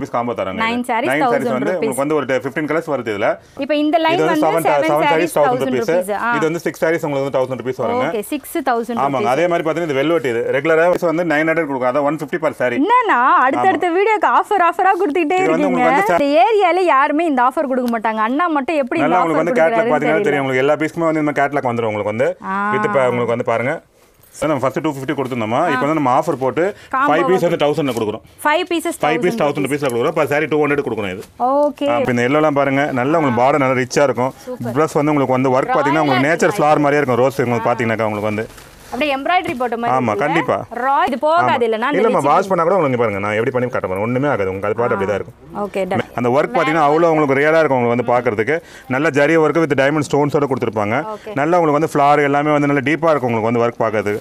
rupees combo தராங்க 9 sarees 1000 வந்து உங்களுக்கு வந்து ஒரு 15 கலர்ஸ் வருது இதுல இப்போ இந்த லைன் வந்து 7 sarees 1000 rupees இது வந்து 6 sarees உங்களுக்கு வந்து 1000 rupees வருங்க ஓகே 6000 ஆமாங்க அதே மாதிரி பாத்தீங்கன்னா இது வெல்வெட் இது ரெகுலரா வந்து 900 கொடுக்கும் அத 150 per saree என்னன்னா அடுத்த வீடியோக்கு ஆஃபரா கொடுத்துட்டே இருக்கீங்க இந்த ஏரியால யாருமே இந்த ஆஃபர் கொடுக்க மாட்டாங்க அண்ணா மட்டும் எப்படி இந்த ஆஃபர் உங்களுக்கு வந்து கேட்லாக் பாத்தீங்கன்னா தெரியும் உங்களுக்கு எல்லா பீஸ்க்குமே வந்து இந்த கேட்லாக் வந்துரும் உங்களுக்கு வந்து இது உங்களுக்கு வந்து பாருங்க நம்ம ஃபர்ஸ்ட் 250 கொடுத்துட்டோமா இப்போ வந்து நம்ம ஆஃபர் போட்டு 5 பீஸ் வந்து 1000 ல கொடுக்குறோம் 5 பீஸ் 1000 ரூபீஸ்ல கொடுக்குறோம் per saree 200 கொடுக்கணும் இது ஓகே இப்போ இந்த எல்லோலாம் பாருங்க நல்ல உங்களுக்கு பார்டர் நல்ல ரிச்சா இருக்கும் ப்ளஸ் வந்து உங்களுக்கு வந்து வர்க் பாத்தீங்கன்னா உங்களுக்கு நேச்சர் ஃப்ளவர் மாதிரியே இருக்கும் ரோஸ் உங்களுக்கு பாத்தீங்கன்னா உங்களுக்கு வந்து அப்படியே எம்ப்ராய்டரி போட்ட மாதிரி ஆமா கண்டிப்பா இது போகாது இல்லனா இல்ல வாஷ் பண்ணா கூட உங்களுக்கு பாருங்க நான் எப்படி பண்ணி காட்ட போறேன் ஒண்ணுமே ஆகாது உங்களுக்கு அது பாட்டு அப்படியே தான் இருக்கும் ஓகே டன் அந்த வர்க் பாத்தீங்கன்னா அவ்வளவு உங்களுக்கு ரியலா இருக்கும் உங்களுக்கு வந்து பாக்குறதுக்கு நல்ல ஜரி வர்க் வித் டைமண்ட் ஸ்டோன்ஸோட கொடுத்திருப்பாங்க நல்ல உங்களுக்கு வந்து ஃப்ளவர் எல்லாமே வந்து நல்ல டீப்பா இருக்கும் உங்களுக்கு வந்து வர்க் பார்க்கிறதுக்கு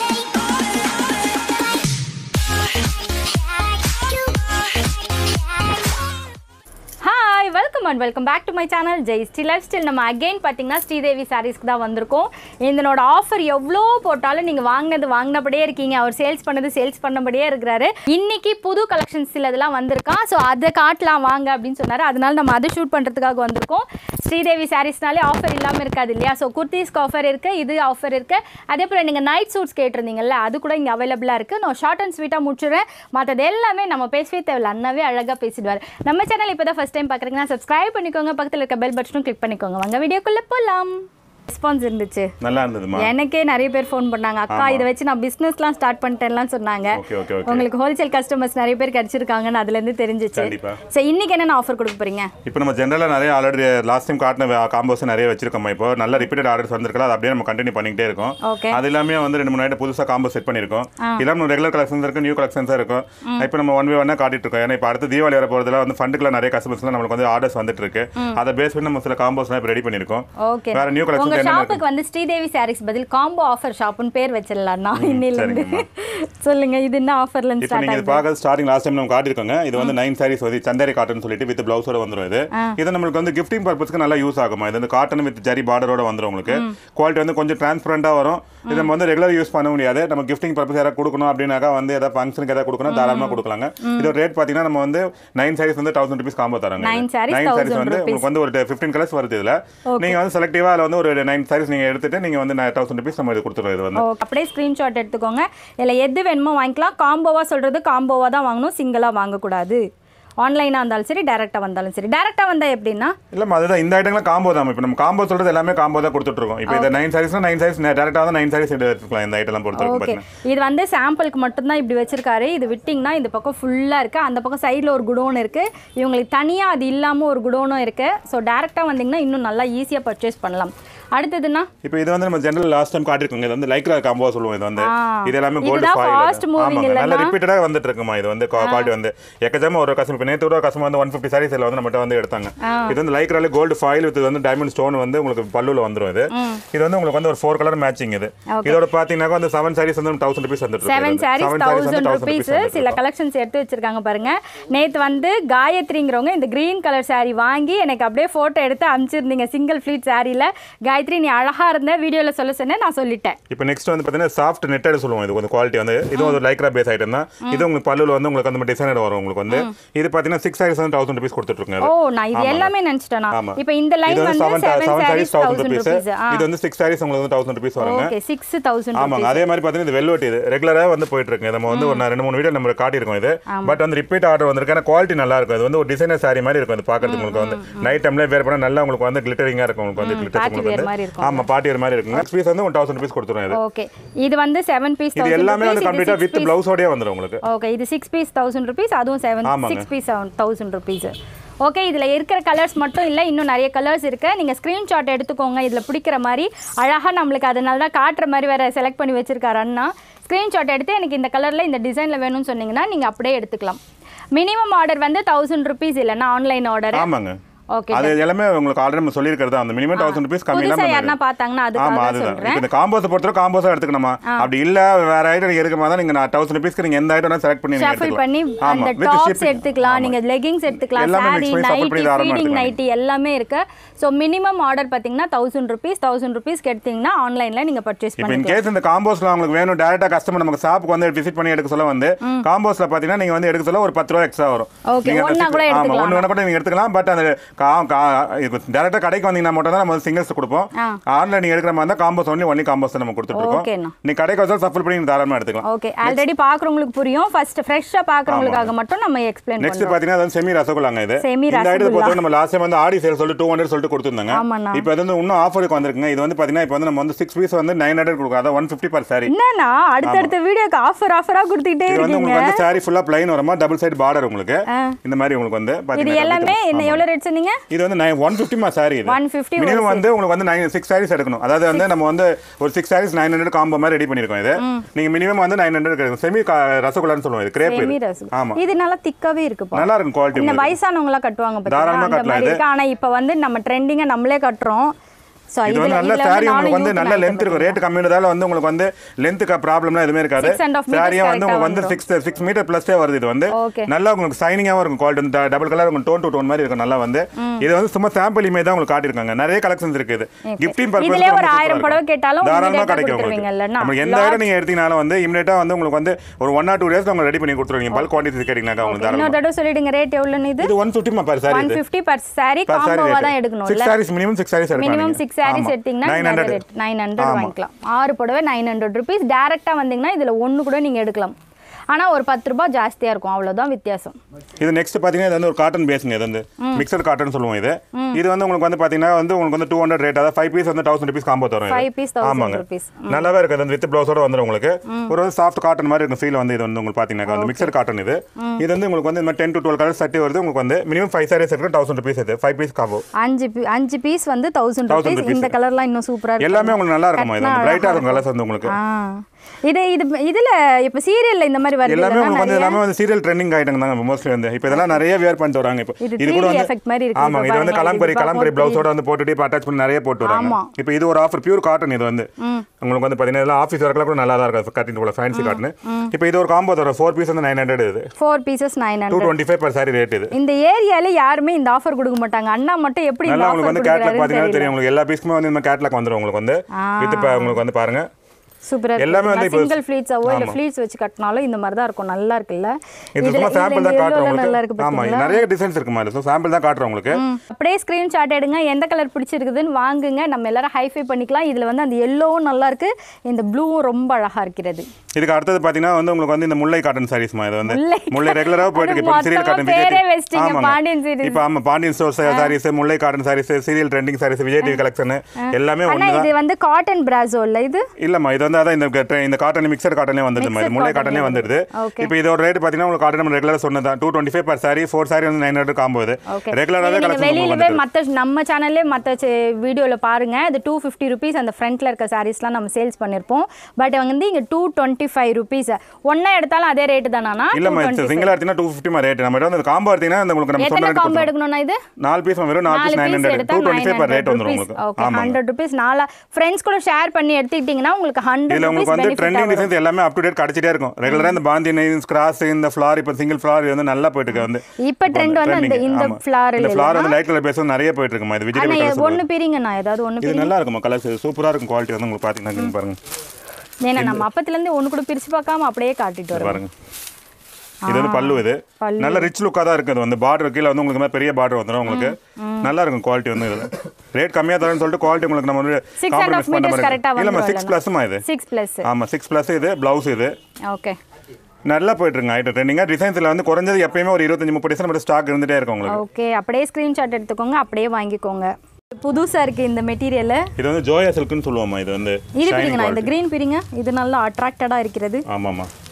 welcome back to my channel Jayashree Lifestyle நம்ம அகைன் பாத்தீங்கன்னா ஸ்ரீதேவி சாரீஸ்க்கு தான் வந்திருக்கோம் இதனோட ஆஃபர் எவ்வளோ போட்டாலும் நீங்க வாங்கினபடியே இருக்கீங்க அவர் சேல்ஸ் பண்ணபடியே இருக்கிறாரு இன்னைக்கு புது கலெக்ஷன்ஸ் இதெல்லாம் வந்திருக்கான் ஸோ அதை காட்டலாம் வாங்க அப்படின்னு சொன்னாரு அதனால நம்ம அதை ஷூட் பண்றதுக்காக வந்திருக்கோம் ஸ்ரீதேவி சாரீஸ்னாலே ஆஃபர் இல்லாமல் இருக்காது இல்லையா ஸோ குர்த்திஸ்க்கு ஆஃபர் இருக்கு இது ஆஃபர் இருக்கு அதே போல நீங்க நைட் சூட்ஸ் கேட்டிருந்தீங்கல்ல அது கூட இங்கே அவைலபிளாக இருக்கு நான் ஷார்ட் அண்ட் ஸ்வீட்டாக முடிச்சுறேன் மற்றது எல்லாமே நம்ம பேசவே தேவையில்ல அண்ணாவே அழகாக பேசிடுவார் நம்ம சேனல் இப்போ தான் ஃபர்ஸ்ட் டைம் பார்க்குறீங்கன்னா சப்ஸ்கிரைப் பண்ணிக்கோங்க பக்கத்துல இருக்க பெல் பட்டனும் கிளிக் பண்ணிக்கோங்க வாங்க வீடியோக்குள்ள போலாம் ரெஸ்பான்ஸ் இருந்துச்சு நல்லா இருந்ததுமா எனக்கே நிறைய பேர் ஃபோன் பண்ணாங்க அக்கா இத வச்சு நான் பிசினஸ்லாம் ஸ்டார்ட் பண்ணிட்டேன்லாம் சொன்னாங்க உங்களுக்கு ஹோல்சேல் கஸ்டமர்ஸ் நிறைய பேர் கிடைச்சிருக்காங்கன்னு அதுல இருந்து தெரிஞ்சிச்சு சோ இன்னைக்கு என்ன ஆஃபர் கொடுக்க போறீங்க இப்போ நம்ம ஜெனரலா நிறைய ஆல்ரெடி லாஸ்ட் டைம் காட்டின காம்போஸ் நிறைய வச்சிருக்கோம் இப்போ நல்ல ரிப்பீட்டட் ஆர்டர்ஸ் வந்திருக்கல அது அப்படியே நம்ம கண்டினியூ பண்ணிட்டே இருக்கோம் அது எல்லாமே வந்து 2-3 நைட் புதுசா காம்போ செட் பண்ணிருக்கோம் இதெல்லாம் ரெகுலர் கலெக்ஷன்ஸ் இருக்கு நியூ கலெக்ஷன்ஸ் இருக்கு இப்போ நம்ம 1v1 காட்டிட்டு இருக்கோம் ஏன்னா இப்போ அடுத்து தீபாவளி வர போறதுல வந்து ஃபண்டுக்குள்ள நிறைய கஸ்டமர்ஸ்லாம் நமக்கு வந்து ஆர்டர்ஸ் வந்துட்டு இருக்கு அத பேஸ் பண்ணி நம்ம சில காம்போஸ்லாம் இப்போ ரெடி பண்ணிருக்கோம் வேற நியூ கலெக்ஷன் உங்க ஷாப்புக்கு வந்து ஸ்ரீதேவி சாரீஸ் பதில் காம்போ ஆஃபர் ஷாப்னு பேர் வச்சிரலாம் நான் இன்னில இருந்து சொல்லுங்க இது என்ன ஆஃபர்ல இருந்து ஸ்டார்ட் ஆகுது இப்போ நீங்க பாக்க ஸ்டார்டிங் லாஸ்ட் டைம் நம்ம காட்டிருக்கோங்க இது வந்து 9 sarees வந்து சந்தேரி காட்டன் சொல்லிட்டு வித் ப்ளவுஸோட வந்துரும் இது நமக்கு வந்து கிஃப்டிங் பர்பஸ்க்கு நல்லா யூஸ் ஆகுமா இது வந்து காட்டன் வித் ஜரி பார்டரோட வந்துரும் உங்களுக்கு குவாலிட்டி வந்து கொஞ்சம் டிரான்ஸ்பரண்டா வரும் இது நம்ம வந்து ரெகுலர் யூஸ் பண்ண முடியாது நம்ம கிஃப்டிங் பர்பஸ் யாரா கொடுக்கணும் அப்படினாக்கா வந்து ஏதாவது ஃபங்க்ஷனுக்கு ஏதாவது கொடுக்கணும் தாராளமா கொடுக்கலாங்க இது ரேட் பாத்தீங்கன்னா நம்ம வந்து 9 sarees வந்து 1000 rupees காம்போ தராங்க 9 sarees வந்து உங்களுக்கு வந்து ஒரு 15 கலர்ஸ் வருது இதுல நீங்க வந்து செலக்டிவா அதுல வந்து ஒரு 9 sarees நீங்க எடுத்துட்டு நீங்க வந்து 1000 rupees நம்ம இது கொடுத்துறோம் இது வந்து அப்படியே ஸ்கிரீன்ஷாட் எடுத்துக்கோங்க இல்ல எது வேணுமோ வாங்கிக்கலாம் காம்போவா சொல்றது காம்போவா தான் வாங்கணும் சிங்கிளா வாங்க கூடாது ஆன்லைனா இருந்தாலும் சரி டைரக்டா வந்தாலும் சரி டைரக்டா வந்தா எப்படின்னா இல்ல அதுதான் இந்த ஐட்டங்கள காம்போ தான் இப்போ நம்ம காம்போ சொல்றது எல்லாமே காம்போ தான் கொடுத்துட்டு இருக்கோம் இப்போ இந்த 9 sareesனா 9 sarees டைரக்டா தான் 9 sarees எடுத்துக்கலாம் இந்த ஐட்டம்லாம் பொறுத்தவரைக்கும் பாத்தீங்கன்னா இது வந்து சாம்பிளுக்கு மட்டும் தான் இப்படி வச்சிருக்காரு இது விட்டிங்னா இந்த பக்கம் ஃபுல்லா இருக்கு அந்த பக்கம் சைடுல ஒரு குடோன் இருக்கு இவங்களுக்கு தனியா அது இல்லாம ஒரு குடோனும் இருக்கு சோ டைரக்டா வந்தீங்கன்னா இன்னும் நல்லா ஈஸியா பர்ச்சேஸ் பண்ணலாம் அடுத்ததுனா இப்போ இது வந்து நம்ம ஜெனரல் லாஸ்ட் டைம் காட்டிருக்கோம் இது வந்து லைக்ரா காம்போ சொல்லுவோம் இது வந்து இது எல்லாமே கோல்ட் ஃபாயில் நல்ல ரிப்பீட்டடா வந்துட்டு இருக்குமா இது வந்து குவாலிட்டி வந்து எக்கச்சக்கமா ஒரு கஸ்டமர் இப்போ நேத்து ஒரு கஸ்டமர் வந்து 150 sarees எல்லாம் வந்து நம்மட்ட வந்து எடுத்தாங்க இது வந்து லைக்ரால கோல்ட் ஃபாயில் வித் வந்து டைமண்ட் ஸ்டோன் வந்து உங்களுக்கு பல்லுல வந்துரும் இது வந்து உங்களுக்கு வந்து ஒரு 4 கலர் மேட்சிங் இது இதோட பாத்தீங்கன்னா வந்து 7 sarees வந்து 1000 rupees வந்துட்டு 7 sarees 1000 rupees சில கலெக்ஷன்ஸ் எடுத்து வச்சிருக்காங்க பாருங்க நேத்து வந்து காயத்ரிங்கறவங்க இந்த கிரீன் கலர் saree வாங்கி எனக்கு அப்படியே போட்டோ எடுத்து அனுப்பிச்சிருந்தீங்க சிங்கிள் ஃப்ளீட் சாரில காயத்ரி நீ அழகா இருந்த வீடியோல சொல்ல சொன்னேன் நான் சொல்லிட்டேன் இப்போ நெக்ஸ்ட் வந்து பாத்தீங்கன்னா சாஃப்ட் நெட்டட் சொல்லுவோம் இது வந்து குவாலிட்டி வந்து இது ஒரு லைக்ரா பேஸ் ஐட்டம் தான் இது உங்களுக்கு பல்லுல வந்து உங்களுக்கு அந்த டிசைனர் வரும் உங்களுக்கு வந்து இது பாத்தீங்கன்னா 6 sarees வந்து 1000 rupees கொடுத்துட்டு இருக்காங்க ஓ நான் இது எல்லாமே நினைச்சிட்டேனா இப்போ இந்த லைன் வந்து 7 sarees 1000 rupees இது வந்து 6 sarees உங்களுக்கு வந்து 1000 rupees வருங்க ஓகே 6000 ஆமா அதே மாதிரி பாத்தீங்கன்னா இது வெல்வெட் இது ரெகுலரா வந்து போயிட்டு இருக்கு நம்ம வந்து ஒரு 2-3 வீடியோ நம்ம காட்டி இருக்கோம் இது பட் வந்து ரிப்பீட் ஆர்டர் வந்திருக்கான குவாலிட்டி நல்லா இருக்கும் இது வந்து ஒரு டிசைனர் saree மாதிரி இருக்கும் இது பார்க்கிறதுக்கு உங்களுக்கு வந்து நைட் டைம்ல வேர் பண்ணா நல்லா உங்களுக்கு வந்து கிளிட்டரிங்கா இருக்கும் உங்களுக்கு வந்து கிளிட்டர் உங்களுக்கு வந்து ஆமா பார்ட்டி வேர் மாதிரி இருக்கும் நெக்ஸ்ட் பீஸ் வந்து 1000 rupees கொடுத்துறோம் இது ஓகே இது வந்து 7 பீஸ் 1000 இது எல்லாமே வந்து கம்ப்ளீட்டா வித் ப்ளவுஸ் ஓடயே வந்துரும் உங்களுக்கு ஓகே இது 6 பீஸ் 1000 rupees அதுவும் 6 பீஸ் 1000 rupees ஓகே இதுல இருக்கிற கலர்ஸ் மட்டும் இல்ல இன்னும் நிறைய கலர்ஸ் இருக்கு நீங்க ஸ்கிரீன்ஷாட் எடுத்துக்கோங்க இதுல பிடிக்கிற மாதிரி அழகா நமக்கு அதனால தான் காட்ற மாதிரி வேற செலக்ட் பண்ணி வச்சிருக்காரு அண்ணா ஸ்கிரீன்ஷாட் எடுத்து எனக்கு இந்த கலர்ல இந்த டிசைன்ல வேணும்னு சொன்னீங்கன்னா நீங்க அப்படியே எடுத்துக்கலாம் மினிமம் ஆர்டர் வந்து 1000 rupees இல்லனா ஆன்லைன் ஆர்டர் ஆமாங்க அது எல்லாமே உங்களுக்கு ஆல்ரெடி நம்ம சொல்லியிருக்கிறது அந்த மினிமம் 1000 rupees கம்மி இல்லாம யாரனா பார்த்தாங்கன்னா அதுக்காக சொல்றேன். இந்த காம்போஸ் பொறுத்தவரை காம்போஸா எடுத்துக்கணுமா, அப்படி இல்ல வேற ஐட்டம் எடுக்குமா தான் நீங்க 1000 rupeesக்கு நீங்க எந்த ஐட்டம் செலக்ட் பண்ணி ஷஃபிள் பண்ணி அந்த டாப்ஸ் எடுத்துக்கலாம், நீங்க லெகிங்ஸ் எடுத்துக்கலாம், சாரி, நைட்டி, ஃபீடிங் நைட்டி எல்லாமே இருக்கு. சோ மினிமம் ஆர்டர் பாத்தீங்கன்னா 1000 rupees எடுத்தீங்கன்னா ஆன்லைன்ல நீங்க பர்ச்சேஸ் பண்ணிக்கலாம். இப்போ இன் கேஸ் இந்த காம்போஸ்ல உங்களுக்கு வேணும் டைரக்டா கஸ்டமர் நமக்கு ஷாப்புக்கு வந்து விசிட் பண்ணி எடுக்க சொல்ல வந்து காம்போஸ்ல பாத்தீங்கன்னா நீங்க வந்து எடுக்க சொல்ல ஒரு 10 ரூபாய் எக்ஸ்ட்ரா வரும். ஓகே, ஒண்ணா கூட எடுத்துக்கலாம். ஒண்ணு கூட நீங்க எடுத்துக்கலாம். பட் அந்த டைரக்டா கடைக்கு வந்தீங்கன்னா மட்டும் தான் நம்ம சிங்கிள்ஸ் கொடுப்போம். ஆன்லைன் நீங்க எடுக்கிற மாதிரி காம்போஸ் ஒன்லி காம்போஸ் நம்ம கொடுத்துட்டு இருக்கோம். நீ கடைக்கு வந்து ஷஃபிள் பண்ணி தாராளமா எடுத்துக்கலாம். ஓகே, ஆல்ரெடி பாக்குறவங்களுக்கு புரியும். ஃபர்ஸ்ட் ஃப்ரெஷ்ஷா பாக்குறவங்களுக்காக மட்டும் நம்ம எக்ஸ்பிளைன் பண்றோம். நெக்ஸ்ட் பாத்தீங்கன்னா அது செமி ரசகுல்லாங்க. இது இந்த ஐட்டம் பொறுத்தவரை நம்ம லாஸ்ட் டைம் வந்து ஆடி சேல் சொல்லிட்டு 200 சொல்லிட்டு கொடுத்திருந்தாங்க. இப்போ அது வந்து இன்னும் ஆஃபருக்கு வந்திருக்குங்க. இது வந்து பாத்தீங்கன்னா இப்போ வந்து நம்ம வந்து 6 பீஸ் வந்து 900 கொடுக்கும். அத 150 per saree. என்னன்னா அடுத்த வீடியோக்கு ஆஃபரா கொடுத்துட்டே இருக்கீங்க. இது உங்களுக்கு வந்து saree ஃபுல்லா ப்ளைன் வரமா டபுள் சைடு பார்டர் உங்களுக்கு இந்த மாதிரி உங்களுக்கு வந்து பாத்தீங்கன்னா இது எல்லாமே என்ன எவ்வளவு ரேட் சொன்னீங்க? இது வந்து 150 மா saree. இது 150 மினிமம் வந்து உங்களுக்கு வந்து 6 sarees எடுக்கணும். அதாவது வந்து நம்ம வந்து ஒரு 6 sarees 900 காம்போ மாதிரி ரெடி பண்ணிருக்கோம். இது நீங்க மினிமம் வந்து 900 எடுக்கணும். செமி ரசகுல்லான்னு சொல்லுவோம். இது கிரேப் இது. ஆமா, இது நல்லா திக்காவே இருக்கு. நல்லா இருக்கும் குவாலிட்டி. இந்த வயசானவங்க எல்லாம் கட்டுவாங்க பாத்தீங்களா, அந்த மாதிரி இருக்கு. ஆனா இப்போ வந்து நம்ம ட்ரெண்டிங்கா நம்மளே கட்டுறோம். இது வந்து நல்ல saree உங்களுக்கு வந்து நல்ல லெந்த் இருக்கும். ரேட் கம்மியானதால வந்து உங்களுக்கு வந்து லெந்த்க்கு ப்ராப்ளம்லாம் எதுமே இருக்காது. saree வந்து உங்களுக்கு வந்து 6 மீட்டர் +ஏ வருது. இது வந்து நல்லா உங்களுக்கு ஷைனிங்காவும் இருக்கும். குவாலிட்டி டபுள் கலர் உங்களுக்கு டோன் டு டோன் மாதிரி இருக்கும். நல்லா வந்து இது வந்து சும்மா சாம்பிள் இமேஜ் தான் உங்களுக்கு காட்டியிருக்காங்க. நிறைய கலெக்ஷன்ஸ் இருக்கு. இது கிஃப்டிங் பர்பஸ் இதுல ஒரு 1000 புடவை கேட்டாலும் தாராளமா கிடைக்கும் உங்களுக்கு. நம்ம எந்த ஐட்டம் நீங்க எடுத்தீங்கனாலும் வந்து இமிடியேட்டா வந்து உங்களுக்கு வந்து ஒரு 1 or 2 days உங்களுக்கு ரெடி பண்ணி கொடுத்துருவீங்க. பல்க் குவாண்டிட்டி கேட்டிங்கனா உங்களுக்கு தாராளமா. இன்னொரு தடவை சொல்லிடுங்க ரேட் எவ்வளவுன்னு. இது 150 per saree. 150 per saree காம்போவா தான் எடுக்கணும். 6 sarees மினிமம் 6 sarees எடுக்கணும். மினிமம் 6 sarees எடுத்தீங்கன்னா 900 வாங்கிக்கலாம். 6 புடவை 900 rupees. டைரக்டா வந்தீங்கன்னா இதுல ஒன்னு கூட நீங்க எடுக்கலாம். ஆனா ஒரு 10 ரூபாய் ஜாஸ்தியா இருக்கும், அவ்வளவுதான் வித்தியாசம். இது நெக்ஸ்ட் பாத்தீங்கன்னா இது வந்து ஒரு காட்டன் பேஸ்ங்க. இது வந்து மிக்சட் காட்டன் சொல்லுவோம். இது வந்து உங்களுக்கு வந்து பாத்தீங்கன்னா வந்து உங்களுக்கு வந்து 200 ரேட். அதாவது 5 பீஸ் வந்து 1000 rupees காம்போ தரும். 5 பீஸ் 1000 rupees. நல்லாவே இருக்கு. அது வித் ப்ளவுஸோட வந்துரும் உங்களுக்கு. ஒரு சாஃப்ட் காட்டன் மாதிரி இருக்கும் ஃபீல் வந்து. இது வந்து உங்களுக்கு பாத்தீங்கன்னா வந்து மிக்சட் காட்டன். இது வந்து உங்களுக்கு வந்து 10 to 12 கலர்ஸ் சட்டி வருது. உங்களுக்கு வந்து மினிமம் 5 sarees எடுக்க 1000 rupees. இது 5 பீஸ் காம்போ. 5 பீஸ் வந்து 1000 rupees. இந்த கலர்லாம் இன்னும் சூப்பரா இருக்கு. எல்லாமே உங்களுக்கு நல்லா இருக்கும். இது வந்து பிரைட்டா இருக்கும் கலர்ஸ் வந்து உங்களுக்கு. இதுல இப்ப சீரியல்ல இந்த மாதிரி வருது. எல்லாமே உங்களுக்கு வந்து எல்லாமே வந்து சீரியல் ட்ரெண்டிங் ஐட்டம் தாங்க மோஸ்ட்லி வந்து. இப்போ இதெல்லாம் நிறைய வேர் பண்ணிட்டு வராங்க. இப்போ இது கூட வந்து எஃபெக்ட் மாதிரி இருக்கு. ஆமா, இது வந்து கலம்பரி ப்ளவுஸோட வந்து போட்டுட்டு இப்போ அட்டாச் பண்ணி நிறைய போட்டு வராங்க. இப்போ இது ஒரு ஆஃபர் பியூர் காட்டன். இது வந்து உங்களுக்கு வந்து பாத்தீங்கன்னா இதெல்லாம் ஆபீஸ் வர்க்லாம் கூட நல்லா தான் இருக்கும். கட்டிங் போல ஃபேன்சி காட்டன். இப்போ இது ஒரு காம்போ தர 4 பீஸ் வந்து 900. இது 4 pieces 900. 225 per saree rate. இது இந்த ஏரியால யாருமே இந்த ஆஃபர் கொடுக்க மாட்டாங்க. அண்ணா மட்டும் எப்படி இந்த ஆஃபர் உங்களுக்கு வந்து கேட்லாக் பாத்தீங்கன்னா தெரியும். உங்களுக்கு எல்லா பீஸ்க்குமே வந்து இந்த கேட்லாக் வந்துரும். உங்களுக்கு வந்து வித் உங்களுக்கு வந்து பாருங்க சூப்பரா எல்லாமே வந்து சிங்கிள் ஃப்ளீட்ஸாவோ இல்ல ஃப்ளீட்ஸ் வச்சு கட்டனாலும் இந்த மாதிரி தான் இருக்கும். நல்லா இருக்குல்ல. இது சும்மா சாம்பிள் தான் காட்றோம் உங்களுக்கு. ஆமா, நிறைய டிசைன்ஸ் இருக்கு மாதிரி. சோ சாம்பிள் தான் காட்றோம் உங்களுக்கு. அப்படியே ஸ்கிரீன்ஷாட் எடுங்க. எந்த கலர் பிடிச்சிருக்குதுன்னு வாங்குங்க. நம்ம எல்லாரும் ஹைஃபை பண்ணிக்கலாம். இதுல வந்து அந்த yellowவும் நல்லா இருக்கு, இந்த ப்ளூவும் ரொம்ப அழகா இருக்குது. இதுக்கு அடுத்து பாத்தீங்கன்னா வந்து உங்களுக்கு வந்து இந்த முல்லை காட்டன் சாரீஸ் மா. இது வந்து முல்லை ரெகுலரா போயிட்டு இருக்கு. இப்போ சீரியல் காட்டன் பேரே வெஸ்டிங்க பாண்டியன் சீரியல். இப்போ ஆமா, Pandian store sarees, Mullai cotton sarees, serial trending sarees, Vijay TV collection எல்லாமே ஒண்ணு தான். இது வந்து காட்டன் பிராசோ இல்ல இது? இல்லம்மா, இது வந்து அதான் இந்த காட்டன் மிக்சட் காட்டன்லயே வந்தது மாதிரி. முல்லை காட்டன்லயே வந்துருது. இப்போ இதோட ரேட் பாத்தீங்கன்னா உங்களுக்கு காட்டன் நம்ம ரெகுலரா சொன்னதா 225 per saree. 4 saree வந்து 900 காம்போ. இது ரெகுலராவே கலெக்ஷன் வெளியிலவே மத்த நம்ம சேனல்லே மத்த வீடியோல பாருங்க. இது 250 rupees அந்த ஃப்ரண்ட்ல இருக்க சாரீஸ்லாம் நம்ம சேல்ஸ் பண்ணிருப்போம். பட் வந்து இங்க 225 rupees. ஒண்ணா எடுத்தாலும் அதே ரேட் தானா? இல்லம்மா, சிங்கிளா எடுத்தீனா 250 மா ரேட். நம்ம வந்து காம்போ எடுத்தீனா உங்களுக்கு நம்ம சொன்ன ரேட். காம்போ எடுக்கணும்னா இது 4 பீஸ் வெறும் 4 பீஸ் 900. 225 per ரேட் வந்துரும் உங்களுக்கு. Okay, 100 rupees. நாலா ஃப்ரெண்ட்ஸ் கூட ஷேர் பண்ணி எடுத்துக்கிட்டீங்கன்னா உங்களுக்கு 100 rupees உங்களுக்கு வந்து ட்ரெண்டிங் டிசைன்ஸ் எல்லாமே அப் டு டேட் கிடைச்சிட்டே இருக்கும். ரெகுலரா இந்த பாந்தியன் கிராஸ் இந்த ஃப்ளார் இப்ப சிங்கிள் ஃப்ளார் வந்து நல்லா போயிட்டு இருக்கு. வந்து இப்ப ட்ரெண்ட் வந்து இந்த ஃப்ளார் இல்ல, ஃப்ளார் வந்து லைட் கலர் பேஸ் நிறைய போயிட்டு இருக்குமா. இது விஜய் கலர் ஒன்னு பீரிங்க. நான் ஏதாவது ஒன்னு இது நல்லா இருக்குமா. கலர்ஸ் சூப்பரா இருக்கும். குவாலிட்டி வந்து உங்களுக்கு பாத்தீங்கன்னா பாருங்க. ஏன்னா நம்ம அப்பத்துல இருந்து ஒன்னு கூட பிரிச்சு பார்க்காம அப்படியே காட்டிட்டு வரோம் பாருங்க. இது வந்து பல்லு. இது நல்ல ரிச் லுக்கா தான் இருக்குது. வந்து பார்டர் கீழ வந்து உங்களுக்கு பெரிய பார்டர் வந்துரும். உங்களுக்கு நல்லா இருக்கும் குவாலிட்டி வந்து. இது ரேட் கம்மியா தரேன்னு சொல்லிட்டு குவாலிட்டி உங்களுக்கு நம்ம வந்து காம்ப்ரமைஸ் பண்ண மாதிரி இல்ல. 6+ மா. இது 6+. ஆமா, 6+. இது ப்ளவுஸ். இது ஓகே, நல்லா போயிட்டு இருக்கு ஐட்டம் ட்ரெண்டிங்கா. டிசைன்ஸ்ல வந்து குறைஞ்சது எப்பயுமே ஒரு 25-30% நம்ம ஸ்டாக் இருந்துட்டே இருக்கும் உங்களுக்கு. ஓகே, அப்படியே ஸ்கிரீன்ஷாட் எடுத்துக்கோங்க, அப்படியே வாங்கிக்கோங்க. புதுசா இருக்கு இந்த மெட்டீரியல். இது வந்து ஜோயா சில்க்னு சொல்லுவோமா. இது வந்து இது பிரிங்க. இந்த கிரீன் பிரிங்க. இது நல்லா அட்ராக்டடா இருக்குது. ஆமாமா,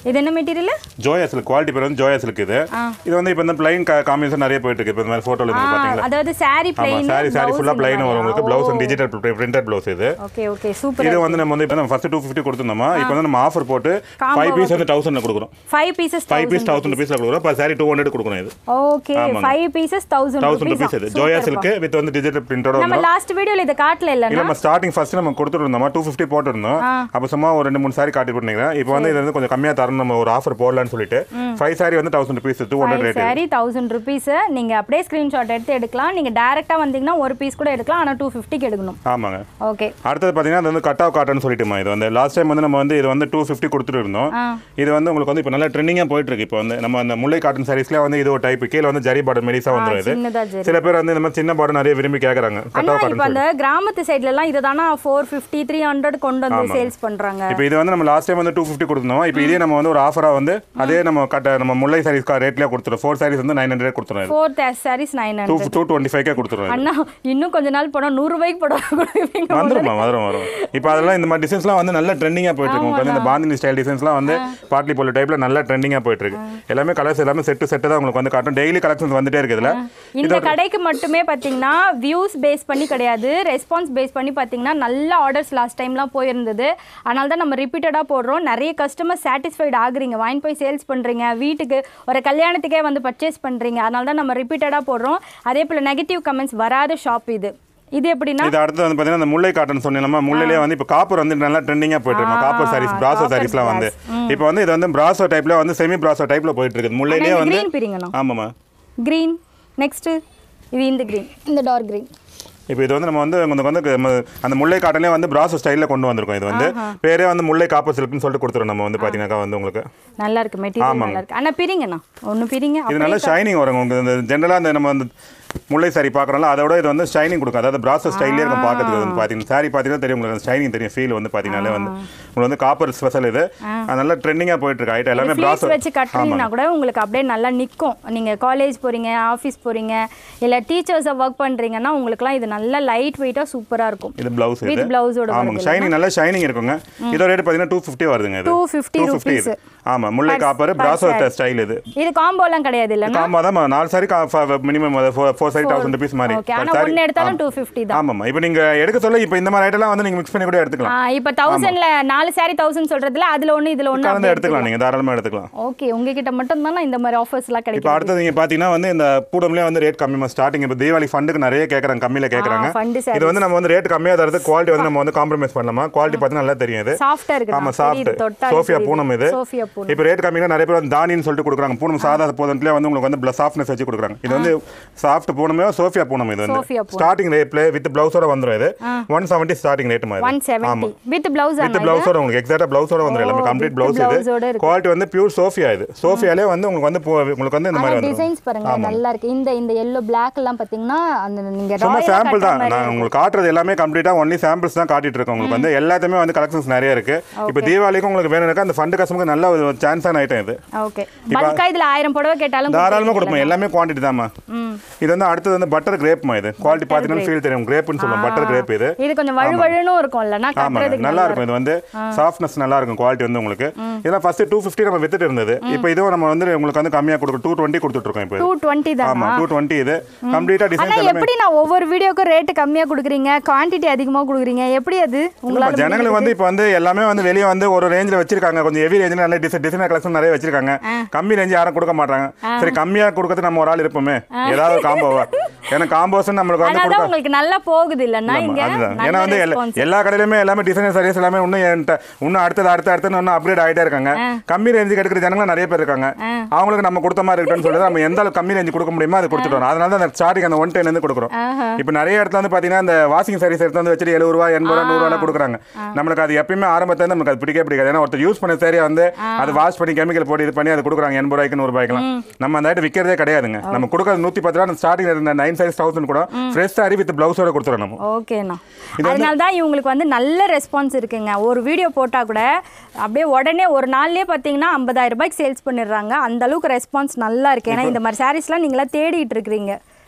இது என்ன மெட்டீரியல்? ஜோயா சில்க். குவாலிட்டி பேர் வந்து ஜோயா சில்க். இது வந்து இப்போ இந்த பிளைன் காம்பினேஷன் நிறைய போயிட்டு இருக்கு. இப்போ இந்த மாதிரி போட்டோல இருந்து பாத்தீங்களா? அதாவது saree plain. saree ஃபுல்லா பிளைன் வரும் உங்களுக்கு. ப்ளவுஸ் வந்து டிஜிட்டல் பிரிண்டட் ப்ளவுஸ் இது. Okay super. இது வந்து நம்ம வந்து இப்போ ஃபர்ஸ்ட் 250 கொடுத்தோமா. இப்போ வந்து நம்ம ஆஃபர் போட்டு 5 பீஸ் வந்து 1000 ல கொடுக்குறோம். 5 பீஸ் 1000 ரூபீஸ்ல கொடுக்குறோம். அப்ப saree 200 கொடுக்கணும் இது. ஓகே 5 பீசஸ் 1000 ரூபீஸ் இது. ஜோயா சில்க் வித் வந்து டிஜிட்டல் பிரிண்டரோட நம்ம லாஸ்ட் வீடியோல இத காட்டல இல்லனா? இல்ல நம்ம ஸ்டார்டிங் ஃபர்ஸ்ட் நம்ம கொடுத்துறோமா 250 போட்டுறோம். அப்ப சும்மா ஒரு 2-3 saree காட்டி போட்டுனீங்க. இப்போ வந்து இது வந்து கொஞ்சம் கம்மியா தரணும் நம்ம ஒரு ஆஃபர் போடலாம்னு சொல்லிட்டு 5 saree வந்து 1000 ரூபீஸ் 200 ரேட். saree 1000 rupees. நீங்க அப்படியே ஸ்கிரீன்ஷாட் எடுத்து எடுக்கலாம். நீங்க டைரக்டா வந்தீங்கன்னா ஒரு பீஸ் கூட எடுக்கலாம். ஆனா 250 க்கு எடுக்கணும். ஆமாங்க. ஓகே. அடுத்து பாத்தீங்கன்னா அது வந்து கட் ஆஃப் காட்டன் சொல்லிட்டுமா. இது வந்து லாஸ்ட் டைம் வந்து நம்ம வந்து இது வந்து 250 கொடுத்துட்டு இருந்தோம். இது வந்து உங்களுக்கு வந்து இப்போ நல்ல ட்ரெண்டிங்கா போயிட்டு இருக்கு. இப்போ வந்து நம்ம அந்த முல்லை காட்டன் சாரீஸ்ல வந்து இது ஒரு டைப். கீழ வந்து ஜரி பார்டர் மெலிசா வந்துரும் இது. சில பேர் வந்து இந்த மாதிரி சின்ன பார்டர் நிறைய விரும்பி கேக்குறாங்க. Cut off cotton. இப்போ அந்த கிராமத்து சைடுல எல்லாம் இததானா 450 300 கொண்டு வந்து சேல்ஸ் பண்றாங்க. இப்போ இது வந்து நம்ம லாஸ்ட் டைம் வந்து 250 கொடுத்தோம். இப்போ இதே நம்ம வந்து ஒரு ஆஃபரா வந்து அதே நம்ம முல்லை சாரீஸ் ரேட்லயே கொடுத்துறோம். 4 sarees வந்து 900 கொடுத்துறோம். 4 sarees 900. 225 க்கு கொடுத்துறோம். அண்ணா இன்னும் கொஞ்ச நாள் போனா 100 ரூபாய்க்கு போடுவீங்க. வரும். இப்போ அதெல்லாம் இந்த மாதிரி டிசைன்ஸ்லாம் வந்து நல்ல ட்ரெண்டிங்கா போயிட்டு இருக்கு. உங்களுக்கு வந்து இந்த பாந்தினி ஸ்டைல் டிசைன்ஸ்லாம் வந்து பார்ட்லி போல டைப்ல நல்ல ட்ரெண்டிங்கா போயிட்டு இருக்கு. எல்லாமே கலர்ஸ் எல்லாமே செட் தான் உங்களுக்கு வந்து காட்டும். டெய்லி கலெக்ஷன்ஸ் வந்துட்டே இருக்கு இதுல. இந்த கடைக்கு மட்டுமே பாத்தீங்கன்னா வியூஸ் பேஸ் பண்ணி கிடையாது, ரெஸ்பான்ஸ் பேஸ் பண்ணி பாத்தீங்கன்னா நல்ல ஆர்டர்ஸ் லாஸ்ட் டைம்லாம் போயிருந்தது. அதனால தான் நம்ம ரிப்பீட்டடா போடுறோம். நிறைய கஸ்டமர் சாட்டிஸ்ஃபைட் ஆகுறீங்க, வாங்கி போய் சேல்ஸ் பண்றீங்க, வீட்டுக்கு ஒரு கல்யாணத்துக்கே வந்து பர்ச்சேஸ் பண்றீங்க. அதனால தான் நம்ம ரிப்பீட்டடா போடுறோம். அதே போல நெகட்டிவ் கமெண்ட்ஸ் வராத ஷாப் இது. இது எப்படின்னா இது அடுத்து வந்து பாத்தீங்கன்னா அந்த முல்லை காட்டன் சொன்னேன்ல, முல்லையிலே வந்து இப்போ காப்பர் வந்து நல்லா ட்ரெண்டிங்கா போயிட்டு இருக்கு. காப்பர் சாரீஸ், பிராசோ சாரீஸ்லாம் வந்து இப்போ வந்து இது வந்து பிராசோ டைப்ல வந்து செமி பிராசோ டைப்ல போயிட்டு இருக்கு. முல்லையிலே வந்து கிரீன் பிரிங்கணும். ஆமாமா கிரீன். நெக்ஸ்ட் இது இந்த கிரீன், இந்த டார்க் கிரீன். இப்போ இது வந்து நம்ம வந்து அந்த முல்லை காட்டனே வந்து பிராசோ ஸ்டைல்ல கொண்டு வந்திருக்கோம். இது வந்து பேரே வந்து முல்லை காப்பர் சில்க்னு சொல்லிட்டு கொடுத்துறோம். நம்ம வந்து பாத்தீங்கன்னா வந்து உங்களுக்கு நல்லா இருக்கு மெட்டீரியல், நல்லா இருக்கு. ஆனா பிரிங்கண்ணா ஒன்னு பிரிங்க. இது நல்லா ஷைனிங் வரும் உங்களுக்கு. இந்த ஜெனரலா அந்த நம்ம வந்து முல்லை சாரி பார்க்குறோம்ல, அதோட இது வந்து ஷைனிங் கொடுக்கும். அதாவது பிராசோ ஸ்டைல்லே இருக்கும் பார்க்கறதுக்கு. வந்து பார்த்தீங்கன்னா சாரி பார்த்தீங்கன்னா தெரியும் உங்களுக்கு, ஷைனிங் தெரியும், ஃபீல் வந்து பார்த்தீங்கன்னாலே வந்து உங்களுக்கு வந்து காப்பர் ஸ்பெஷல். இது நல்லா ட்ரெண்டிங்காக போயிட்டு இருக்கு. ஐட்டம் எல்லாமே பிராசோ வச்சு கட்டினா கூட உங்களுக்கு அப்படியே நல்லா நிற்கும். நீங்கள் காலேஜ் போகிறீங்க, ஆஃபீஸ் போகிறீங்க, இல்லை டீச்சர்ஸை ஒர்க் பண்ணுறீங்கன்னா உங்களுக்குலாம் இது நல்லா லைட் வெயிட்டாக சூப்பராக இருக்கும். இது ப்ளவுஸ், வித் ப்ளவுஸோட ஆமாங்க. ஷைனிங் நல்லா ஷைனிங் இருக்குங்க. இதோட ரேட் பார்த்தீங்கன்னா 250 வருதுங்க. இது 250 ரூபீஸ். ஆமாம், முல்லை காப்பர் பிராசோ ஸ்டைல். இது காம்போலாம் கிடையாது இல்லை? காம்போ தான். 4 சாரி மினிமம் 4 சாரி 1000 ரூபீஸ் மாதிரி. ஆனா ஒன்னு எடுத்தாலும் 250 தான். ஆமாமா. இப்போ நீங்க எடுக்க சொல்ல இப்போ இந்த மாதிரி ஐட்டம்லாம் வந்து நீங்க மிக்ஸ் பண்ணி கூட எடுத்துக்கலாம். இப்போ 1000ல 4 சாரி 1000 சொல்றதுல அதுல ஒன்னு இதுல ஒன்னு கலந்து எடுத்துக்கலாம். நீங்க தாராளமா எடுத்துக்கலாம். ஓகே, உங்ககிட்ட மட்டும் தான் இந்த மாதிரி ஆஃபர்ஸ்லாம் கிடைக்கும். இப்போ அடுத்து நீங்க பாத்தீங்கன்னா வந்து இந்த பூடம்லயே வந்து ரேட் கம்மிமா ஸ்டார்டிங். இப்போ தீபாவளி ஃபண்டுக்கு நிறைய கேக்குறாங்க, கம்மியில கேக்குறாங்க. இது வந்து நம்ம வந்து ரேட் கம்மியா தரது, குவாலிட்டி வந்து நம்ம வந்து காம்ப்ரமைஸ் பண்ணலாமா? குவாலிட்டி பார்த்தா நல்லா தெரியும். இது சாஃப்ட்டா இருக்கு. ஆமா, சாஃப்ட் சோஃபியா பூனம். இது இப்போ ரேட் கம்மியா நிறைய பேர் தானின்னு சொல்லிட்டு கொடுக்குறாங்க. பூனம் சாதா பூனம்ல வந்து உங்களுக்கு வந்து சாஃப்ட்னஸ் வச்சு கொடுக்குறாங்க. இது வந்து சாஃப்ட் பூனமே சோஃபியா பூனம். இது வந்து ஸ்டார்டிங் ரேட்ல வித் பிளவுஸோட வந்துரும். இது 170 ஸ்டார்டிங் ரேட் மாதிரி. 170 வித் பிளவுஸ். வித் பிளவுஸோட உங்களுக்கு எக்ஸாக்ட்டா பிளவுஸோட வந்துரும். எல்லாமே கம்ப்ளீட் பிளவுஸ். இது குவாலிட்டி வந்து பியூர் சோஃபியா. இது சோஃபியாலே வந்து உங்களுக்கு வந்து இந்த மாதிரி வந்துரும். டிசைன்ஸ் பாருங்க நல்லா இருக்கு. இந்த yellow black எல்லாம் பாத்தீங்கன்னா அந்த நீங்க சும்மா சாம்பிள் தான். நான் உங்களுக்கு காட்றது எல்லாமே கம்ப்ளீட்டா ஒன்லி சாம்பிள்ஸ் தான் காட்டிட்டு இருக்கேன். உங்களுக்கு வந்து எல்லாத்தையுமே வந்து கலெக்ஷன்ஸ் நிறைய இருக்கு. இப்போ தீபாவளிக்கு உங்களுக்கு வேணும்னா அந்த ஃபண்ட் கஸ்டமருக்கு நல்ல ஒரு சான்ஸான ஐட்டம் இது. ஓகே, பல்கா இதுல 1000 புடவை கேட்டாலும் தாராளமா கொடுப்போம். எல்லாமே குவாண்டிட்டி தான்மா. இது வந்து அடுத்து வந்து பட்டர் கிரேப்மா. இது குவாலிட்டி பாத்தீங்கன்னா ஃபீல் தெரியும். கிரேப்னு சொல்லுவோம், பட்டர் கிரேப். இது கொஞ்சம் வழுவழுன்னு இருக்கும் இல்லனா, கட்டறதுக்கு நல்லா இருக்கும். இது வந்து சாஃப்ட்னஸ் நல்லா இருக்கும். குவாலிட்டி வந்து உங்களுக்கு இதெல்லாம் ஃபர்ஸ்ட் 250 நம்ம வித்துட்டு இருந்தது. இப்போ இதுவும் நம்ம வந்து உங்களுக்கு வந்து கம்மியா கொடுக்க 220 கொடுத்துட்டு இருக்கோம். இப்போ 220 தான். ஆமா, 220. இது கம்ப்ளீட்டா டிசைன் எல்லாமே. எப்படி நான் ஒவ்வொரு வீடியோக்கு ரேட் கம்மியா கொடுக்குறீங்க, குவாண்டிட்டி அதிகமா கொடுக்குறீங்க, எப்படி அது உங்களுக்கு? ஜனங்களுக்கு வந்து இப்போ வந்து எல்லாமே வந்து வெளிய வந்து ஒரு ரேஞ்சில வச்சிருக்காங்க. கொஞ்சம் ஹெவி ரேஞ்சில நல்ல டிசைன் கலெக்ஷன் நிறைய வச்சிருக்காங்க. கம்மி ரேஞ்ச் யாரும் கொடுக்க மாட்டாங்க. சரி, கம்மியா கொடுக்கிறது நம்ம ஒரு ஆள் இருப்போமே, ஏதாவது காம்போவா. ஏன்னா காம்போஸ் நம்மளுக்கு வந்து கொடுக்க உங்களுக்கு நல்லா போகுது இல்லன்னா இங்க. ஏன்னா வந்து எல்லா கடையிலுமே எல்லாமே டிசைனர் சாரீஸ் எல்லாமே இன்னும் அடுத்து இன்னும் அப்கிரேட் ஆயிட்டே இருக்காங்க. கம்மி ரேஞ்சுக்கு எடுக்கிற ஜனங்க நிறைய பேர் இருக்காங்க. அவங்களுக்கு நம்ம கொடுத்த மாதிரி இருக்குன்னு சொல்லிட்டு நம்ம எந்த அளவுக்கு கம்மி ரேஞ்சு கொடுக்க முடியுமோ அது கொடுத்துட்டோம். அதனால தான் அந்த ஸ்டார்டிங் அந்த 110 இருந்து கொடுக்குறோம். இப்போ நிறைய இடத்துல வந்து பாத்தீங்கன்னா இந்த வாஷிங் சாரீஸ் எடுத்து வந்து வச்சுட்டு 70 ரூபாய் 80 ரூபாய் 100 ரூபாய் கொடுக்குறாங்க. நம்மளுக்கு அது எப்பயுமே ஆரம்பத்துல நமக்கு அது பிடிக்காது. ஏன்னா ஒருத்தர் யூஸ் பண்ண சாரியை வந்து அது வாஷ் பண்ணி கெமிக்கல் போட்டு இது பண்ணி அது கொடுக்குறாங்க 80 ரூபாய்க்கு 100 ரூபாய்க்குலாம். நம்ம அந்த ஐட்டம் விற்கிறதே கிடையாதுங்க. நம்ம கொடுக்குறது 110 ரூபாய். ஸ்டார்டிங் இருந்த 9 size 1000 கூட ஃப்ரெஷ் சாரி வித் பிளவுஸோட கொடுத்துறோம் நம்ம. ஓகேண்ணா, அதனால தான் இவங்களுக்கு வந்து நல்ல ரெஸ்பான்ஸ் இருக்குங்க. ஒரு வீடியோ போட்டால் கூட அப்படியே உடனே ஒரு நாள்லேயே பார்த்தீங்கன்னா 50,000 ரூபாய்க்கு சேல்ஸ் பண்ணிடுறாங்க. அந்த அளவுக்கு ரெஸ்பான்ஸ் நல்லா இருக்கு. ஏன்னா இந்த மாதிரி சாரீஸ்லாம் நீங்களா தேடிட்டு இருக்கிறீங்க.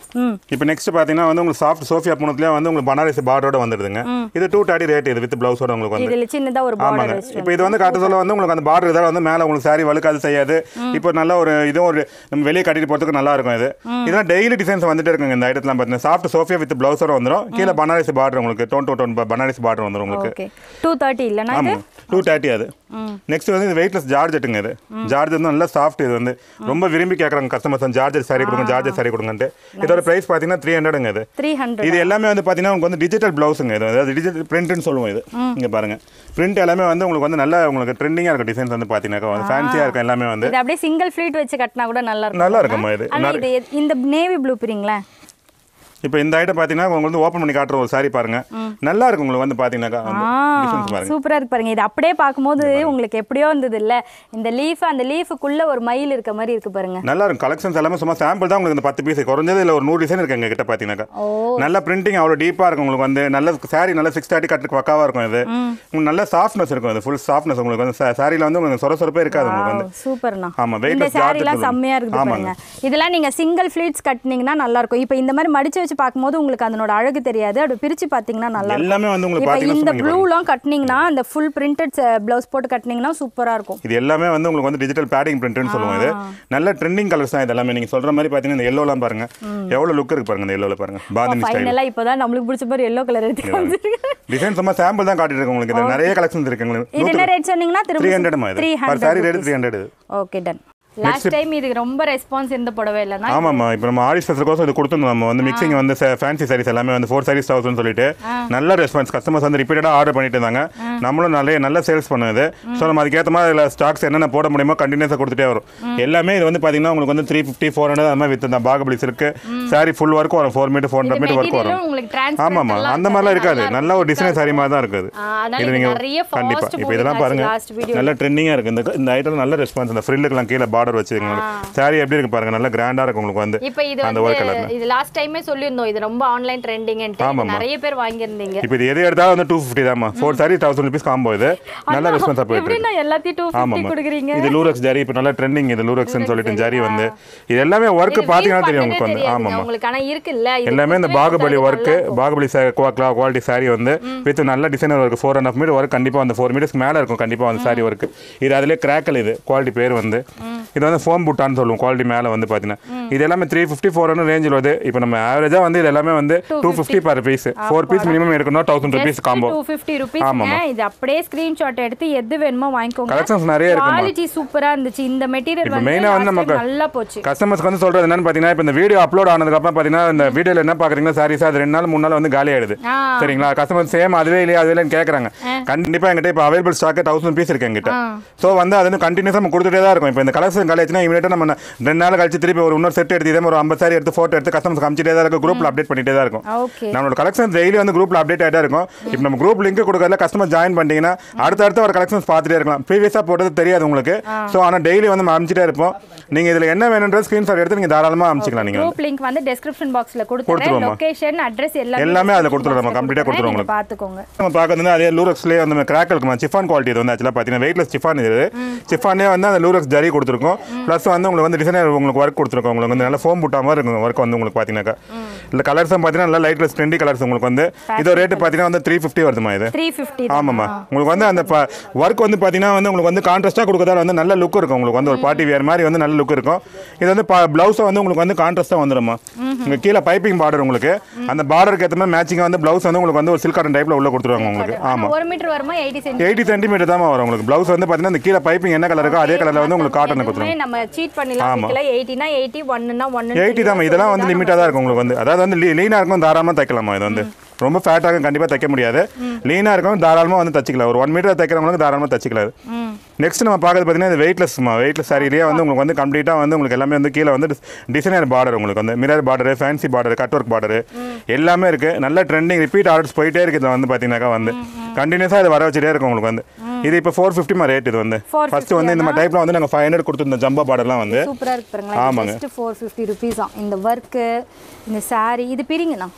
இப்போ நெக்ஸ்ட் பாத்தீங்கன்னா வந்து உங்களுக்கு சாஃப்ட் சோஃபியா பூனத்துலயே வந்து உங்களுக்கு பனாரசி பார்டரோட வந்துடுதுங்க. இது 230 ரேட் இது வித் பிளவுஸோட உங்களுக்கு வந்து. இதுல சின்னதா ஒரு பார்டர் ஆமாங்க. இப்போ இது வந்து காட்டுறதுல வந்து உங்களுக்கு அந்த பார்டர் இதால வந்து மேல உங்களுக்கு saree வழுக்காது செய்யாது. இப்போ நல்ல ஒரு இது ஒரு நம்ம வெளிய கட்டிட்டு போறதுக்கு நல்லா இருக்கும் இது. இதெல்லாம் டெய்லி டிசைன்ஸ் வந்துட்டே இருக்குங்க இந்த ஐட்டம்லாம் பாத்தீங்கன்னா சாஃப்ட் சோஃபியா வித் பிளவுஸோட வந்துரும். கீழ பனாரசி பார்டர் உங்களுக்கு tone to tone Banarasi border வந்துரும் உங்களுக்கு. ஓகே 230 இல்லனா இது 230 அது. நெக்ஸ்ட் வந்து இது வெயிட்லெஸ் ஜார்ஜெட்டுங்க இது. ஜார்ஜெட் வந்து நல்ல சாஃப்ட் இது வந்து ரொம்ப விரும்பி கேக்குறாங்க கஸ்டமர்ஸ் ஜார்ஜெட் saree கொடுங்க ஜார்ஜெட் saree கொடுங்கன்ட்டு. இதோட பிரைஸ் பாத்தீங்கன்னா 300ங்க இது. 300. இது எல்லாமே வந்து பாத்தீங்கன்னா உங்களுக்கு வந்து டிஜிட்டல் பிளவுஸ்ங்க இது. அதாவது டிஜிட்டல் பிரிண்ட்னு சொல்லுவோம் இது. இங்க பாருங்க. பிரிண்ட் எல்லாமே வந்து உங்களுக்கு வந்து நல்ல உங்களுக்கு ட்ரெண்டிங்கா இருக்க டிசைன்ஸ் வந்து பாத்தீங்கன்னா வந்து ஃபேன்சியா இருக்க எல்லாமே வந்து. இது அப்படியே சிங்கிள் ஃப்ளீட் வச்சு கட்டினா கூட நல்லா இருக்கும். நல்லா இருக்குமா இது. ஆனா இது இந்த நேவி ப்ளூ பிரிங்களா? இப்போ இந்த ஐட்டம் பாத்தீங்கன்னா உங்களுக்கு வந்து ஓபன் பண்ணி காட்டுற ஒரு saree பாருங்க. நல்லா இருக்கும் உங்களுக்கு வந்து பாத்தீங்கன்னா டிசைன்ஸ் பாருங்க. சூப்பரா இருக்கு பாருங்க. இது அப்படியே பாக்கும்போது உங்களுக்கு எப்படியோ இருந்தது இல்ல. இந்த லீஃப் அந்த லீஃப்க்குள்ள ஒரு மயில் இருக்க மாதிரி இருக்கு பாருங்க. நல்லா இருக்கும். கலெக்ஷன்ஸ் எல்லாமே சும்மா சாம்பிள் தான் உங்களுக்கு இந்த 10 பீஸ் குறஞ்சது இல்ல ஒரு 100 டிசைன் இருக்கு எங்க கிட்ட பாத்தீங்கன்னா. நல்ல பிரிண்டிங் அவ்வளவு டீப்பா இருக்கும் உங்களுக்கு வந்து நல்ல saree நல்ல 630 கட் பக்காவா இருக்கும் இது. உங்களுக்கு நல்ல சாஃப்ட்னஸ் இருக்கும் இது. ஃபுல் சாஃப்ட்னஸ் உங்களுக்கு வந்து சாரில வந்து உங்களுக்கு சொரசொரப்பே இருக்காது உங்களுக்கு வந்து. சூப்பர்ண்ணா. ஆமா வெயிட்லெஸ் சாரிலாம் செம்மையா இருக்கு பாருங்க. இதெல்லாம் நீங்க சிங்கிள் ஃப்ளீட்ஸ் கட்டினீங்கன்னா நல்லா இருக்கும். இப்போ இந்த மாதிரி மடிச்சு வச்சு பாக்கும்போது உங்களுக்கு அதனோட அழகு தெரியாது. அது பிரிச்சு பாத்தீங்கன்னா நல்லா இருக்கும். எல்லாமே வந்து உங்களுக்கு பாத்தீங்கன்னா இந்த ப்ளூலாம் கட்டினீங்கன்னா அந்த ஃபுல் பிரிண்டட் ப்ளவுஸ் போட்டு கட்டினீங்கன்னா சூப்பரா இருக்கும். இது எல்லாமே வந்து உங்களுக்கு வந்து டிஜிட்டல் பேடிங் பிரிண்ட்னு சொல்லுவோம் இது. நல்ல ட்ரெண்டிங் கலர்ஸ் தான் இதெல்லாம். நீங்க சொல்ற மாதிரி பாத்தீங்கன்னா இந்த yellowலாம் பாருங்க. எவ்வளவு லுக் இருக்கு பாருங்க இந்த yellowல பாருங்க. பாதினி ஸ்டைல். ஃபைனலா இப்போதான் நமக்கு பிடிச்ச மாதிரி yellow கலர் எடுத்து காமிச்சிருக்கேன். டிசைன் சும்மா சாம்பிள் தான் காட்டிட்டு இருக்கேன் உங்களுக்கு. இது நிறைய கலெக்ஷன்ஸ் இருக்கு உங்களுக்கு. இது என்ன ரேட் சொன்னீங்கன்னா 300 மா இது. per saree rate 300. Okay done. Last time இதுக்கு ரொம்ப ரெஸ்பான்ஸ் எந்த புடவை இல்லனா. ஆமாமா இப்போ நம்ம ஆடி ஸ்பெஷல் கோசம் இது கொடுத்தோம். நம்ம வந்து மிக்சிங் வந்து ஃபேன்சி சாரீஸ் எல்லாமே வந்து 4 sarees 1000 சொல்லிட்டு நல்ல ரெஸ்பான்ஸ் கஸ்டமர்ஸ் வந்து ரிப்பீட்டடா ஆர்டர் பண்ணிட்டு இருந்தாங்க. நம்மளும் நல்ல சேல்ஸ் பண்ணுது. ஸோ நம்ம அதுக்கேற்ற மாதிரி இதில் ஸ்டாக்ஸ் என்னென்ன போட முடியுமோ கண்டினியூஸாக கொடுத்துட்டே வரும். எல்லாமே இது வந்து பார்த்தீங்கன்னா உங்களுக்கு வந்து 350 400 அது மாதிரி with Baahubali silk saree full work வரும். 4 மீட்டர் 400 மீட்டர் ஒர்க் வரும். ஆமாமா அந்த மாதிரிலாம் இருக்காது. நல்ல ஒரு டிசைன் சாரி மாதிரி தான் இருக்குது இது. நீங்கள் கண்டிப்பாக இப்போ இதெல்லாம் பாருங்க நல்ல ட்ரெண்டிங்காக இருக்குது. இந்த ஐட்டம் நல்ல ரெஸ்பான்ஸ். இந்த ஃப்ரில்லுக்கெல்லாம் கீழே பார்டர் வச்சுருங்க. சாரி எப்படி இருக்கு பாருங்க. நல்ல கிராண்டா இருக்கு உங்களுக்கு வந்து. இப்போ இது அந்த வர்க் கலர். இது லாஸ்ட் டைமே சொல்லிருந்தோம். இது ரொம்ப ஆன்லைன் ட்ரெண்டிங் ன்னு நிறைய பேர் வாங்கி இருந்தீங்க. இப்போ இது எது எடுத்தா வந்து 250 தான்மா. 4 sarees 1000 rupees காம்போ இது. நல்ல ரெஸ்பான்ஸ் போயிட்டு இருக்கு. எப்படினா எல்லாத்தையும் 250 கொடுக்குறீங்க. இது லூரெக்ஸ் ஜரி இப்போ நல்ல ட்ரெண்டிங். இது லூரெக்ஸ்னு சொல்லிட்டு ஜரி வந்து இது எல்லாமே வர்க் பாத்தீங்கன்னா தெரியும் உங்களுக்கு வந்து. ஆமாமா உங்களுக்கு ஆனா இருக்குல்ல இது எல்லாமே இந்த Baahubali work. Baahubali quality saree வந்து வித் நல்ல டிசைனர் வர்க் 4.5 மீட்டர் வர்க் கண்டிப்பா அந்த 4 மீட்டர்ஸ் மேல இருக்கும் கண்டிப்பா அந்த சாரி வர்க். இது அதிலே கிராக்கல். இது குவாலிட்டி பேர் வந்து இது வந்து ஃபோம் புட்டான்னு சொல்லுவோம். குவாலிட்டி மேலே வந்து பார்த்தீங்கன்னா இது எல்லாமே 350 400 ரேஞ்சில் வருது. இப்போ நம்ம ஆவரேஜாக வந்து இது எல்லாமே வந்து 250 per piece. 4 piece மினிமம் எடுக்கணும். 1000 rupees காம்போ. 250 rupees. இது அப்படியே ஸ்கிரீன்ஷாட் எடுத்து எது வேணுமோ வாங்கிக்கோங்க. கலெக்ஷன்ஸ் நிறைய இருக்கு. குவாலிட்டி சூப்பரா இருந்துச்சு. இந்த மெட்டீரியல் வந்து மெயினா வந்து நமக்கு நல்லா போச்சு. கஸ்டமர்ஸ்க்கு வந்து சொல்றது என்னன்னு பார்த்தீங்கன்னா இப்போ இந்த வீடியோ அப்லோட் ஆனதுக்கு அப்புறம் பார்த்தீங்கன்னா இந்த வீடியோல என்ன பார்க்குறீங்கன்னா சாரீஸ் அது 2 நாள் 3 நாள் வந்து காலி ஆயிடுது. சரிங்களா? கஸ்டமர் சேம் அதுவே இல்லையா அதுவே கேட்குறாங்க. கண்டிப்பாக எங்கிட்ட இப்போ அவைலபிள் ஸ்டாக் 1000 piece இருக்கு எங்கிட்ட. ஸோ வந்து அது வந்து கண்டினியூஸாக நம்ம கொடுத்துட்டே தான் இருக்கும். இப்போ இந்த கலெக்ஷன் காலி ஆச்சுன்னா இமீடியட்டாக நம்ம 2 நாள் கழிச்சு திருப்பி ஒரு இன்னொரு செட் எடுத்து இதே ஒரு 50 saree எடுத்து போட்டோ எடுத்து கஸ்டமர்ஸ் காமிச்சிட்டே தான் இருக்கும். குரூப்ல அப்டேட் பண்ணிட்டே தான் இருக்கும். நம்மளோட கலெக்ஷன் டெய்லி வந்து குரூப்ல அப்டேட் ஆகிட்டே இருக்கும். இப்போ நம்ம குரூப் லிங்க் கொடுக்கறதுல கஸ்டமர் ஜாயின் பண்ணிட்டீங்கன்னா அடுத்த ஒரு கலெக்ஷன்ஸ் பார்த்துட்டே இருக்கலாம். ப்ரீவியஸாக போட்டது தெரியாது உங்களுக்கு. ஸோ ஆனால் டெய்லி வந்து நம்ம அனுப்பிச்சிட்டே இருப்போம். நீங்கள் இதில் என்ன வேணுன்ற ஸ்க்ரீன்ஷாட் எடுத்து நீங்கள் தாராளமாக அனுப்பிச்சிக்கலாம். நீங்கள் குரூப் லிங்க் வந்து டிஸ்கிரிப்ஷன் பாக்ஸில் கொடுத்துருவோம். லொகேஷன் அட்ரஸ் எல்லாமே அதில் கொடுத்துருவோம். நம்ம கம்ப்ளீட்டாக கொடுத்துருவோம் உங்களுக்கு. பார்த்துக்கோங்க. நம்ம பார்க்கறது அதே லூரெக்ஸ்லேயே வந்து கிராக் இருக்குமா சிஃபான் குவாலிட்டி. இது வந்து ஆக்சுவலாக பார்த்தீங்கன்னா வெயிட்லெஸ் சிஃபான். இது சிஃபானே வந்து அந்த லூரெக்ஸ் ஜரி கொடுத்துருக்கோம். ப்ளஸ் வந்து உங்களுக்கு வந்து டிசைனர் உங்களுக்கு ஒர்க் கொடுத்துருக்கோம். உங்களுக்கு வந்து நல்ல ஃபோம் புட்டா மாதிரி இருக்கும் ஒர்க் வந்து உங்களுக்கு பார்த்தீங்கன்னாக்கா. இல்லை கலர்ஸ் பார்த்தீங்கன்னா நல்லா லைட் ட்ரெண்டி கலர்ஸ் உங்களுக்கு வந்து. இதோ ரேட்டு பார்த்தீங்கன்னா வந்து 350 வருதுமா இது. 350. ஆமாம்மா உங்களுக்கு வந்து அந்த ஒர்க் வந்து பார்த்தீங்கன்னா வந்து உங்களுக்கு வந்து கான்ட்ராஸ்ட்டாக கொடுக்கறதால வந்து நல்ல லுக் இருக்கும். உங்களுக்கு வந்து ஒரு பார்ட்டி வேர் மாதிரி வந்து நல்ல லுக் இருக்கும். இது வந்து ப்ளவுஸை வந்து உங்களுக்கு வந்து கான்ட்ராஸ்ட்டாக வந்துடுமா. இங்கே கீழே பைப்பிங் பார்டர் உங்களுக்கு அந்த பார்டருக்கு ஏற்ற மாதிரி மேட்சிங்காக வந்து ப்ளவுஸ் வந்து உங்களுக்கு வந்து ஒரு சில்க் காட்டன் டைப்பில் உள்ள கொடுத்துருவாங்க உங்களுக்கு. ஆமாம் 1 மீட்டர் வருமா 80 சென்டிமீட்டர் தான் வரும் உங்களுக்கு. ப்ளவுஸ் வந்து பார்த்தீங்கன்னா அந்த கீழே பைப்பிங் என்ன கலர் இருக்கோ அதே கலரில் வந்து உங்களுக்கு காட்டன் கொடுத்துருவாங்க. நம்ம சீட் பண்ணலாம். 80 னா 80 1 னா 1 80 தான். இதெல்லாம் வந்து லிமிட்டாக தான் இருக்கும் உங்களுக்கு வந்து. அதாவது வந்து லீனாக இருக்கும் தாராளமாக தைக்கலாமா. இது வந்து ரொம்ப ஃபேட்டாக கண்டிப்பாக தைக்க முடியாது. லீனாக இருக்கும் தாராளமாக வந்து தச்சிக்கலாம். ஒரு 1 மீட்டர் தைக்கிறவங்களுக்கு தாராளமாக தச்சிக்கலாம். நெக்ஸ்ட் நம்ம பார்க்கறது பார்த்தீங்கன்னா இது வெயிட்லெஸ் சாரிலேயே வந்து உங்களுக்கு வந்து கம்ப்ளீட்டாக வந்து உங்களுக்கு எல்லாமே வந்து கீழே வந்து டிசைனர் பார்டர் உங்களுக்கு வந்து mirror border fancy border cut work border எல்லாமே இருக்குது. நல்ல ட்ரெண்டிங் ரிப்பீட் ஆர்டர்ஸ் போயிட்டே இருக்குது. இதில் வந்து பார்த்தீங்கன்னாக்கா வந்து கண்டினியூஸாக இது வர வச்சுட்டே இருக்கும் உங்களுக்கு வந்து. இது இப்போ 450 ரேட். இது வந்து ஃபர்ஸ்ட் வந்து இந்த மாதிரி டைப்ல வந்து நாங்கள் 500 கொடுத்துருந்த ஜம்பா பார்டர்லாம் வந்து சூப்பராக இருக்கு பாருங்களா. ஆமாங்க 450 rupees இந்த ஒர்க்கு இந்த சாரி இது பிரிங்கண்ணா.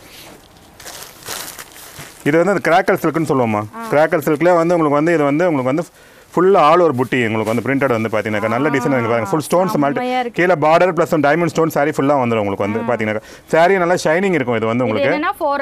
இது வந்து அந்த கிராக்கல் சில்க்னு சொல்லுவோம்மா. கிராக்கல் சில்க்லேயே வந்து உங்களுக்கு வந்து இது வந்து உங்களுக்கு வந்து ஃபுல்லாக ஆல் ஒரு புட்டி உங்களுக்கு வந்து பிரிண்டட் வந்து பார்த்தீங்கன்னா நல்ல டிசைன் வந்து பாருங்க ஃபுல் ஸ்டோன்ஸ் மல்டி கீழே border plus diamond stone saree ஃபுல்லாக வந்துடும் உங்களுக்கு வந்து பார்த்தீங்கன்னா சாரி நல்லா ஷைனிங் இருக்கும் இது வந்து உங்களுக்கு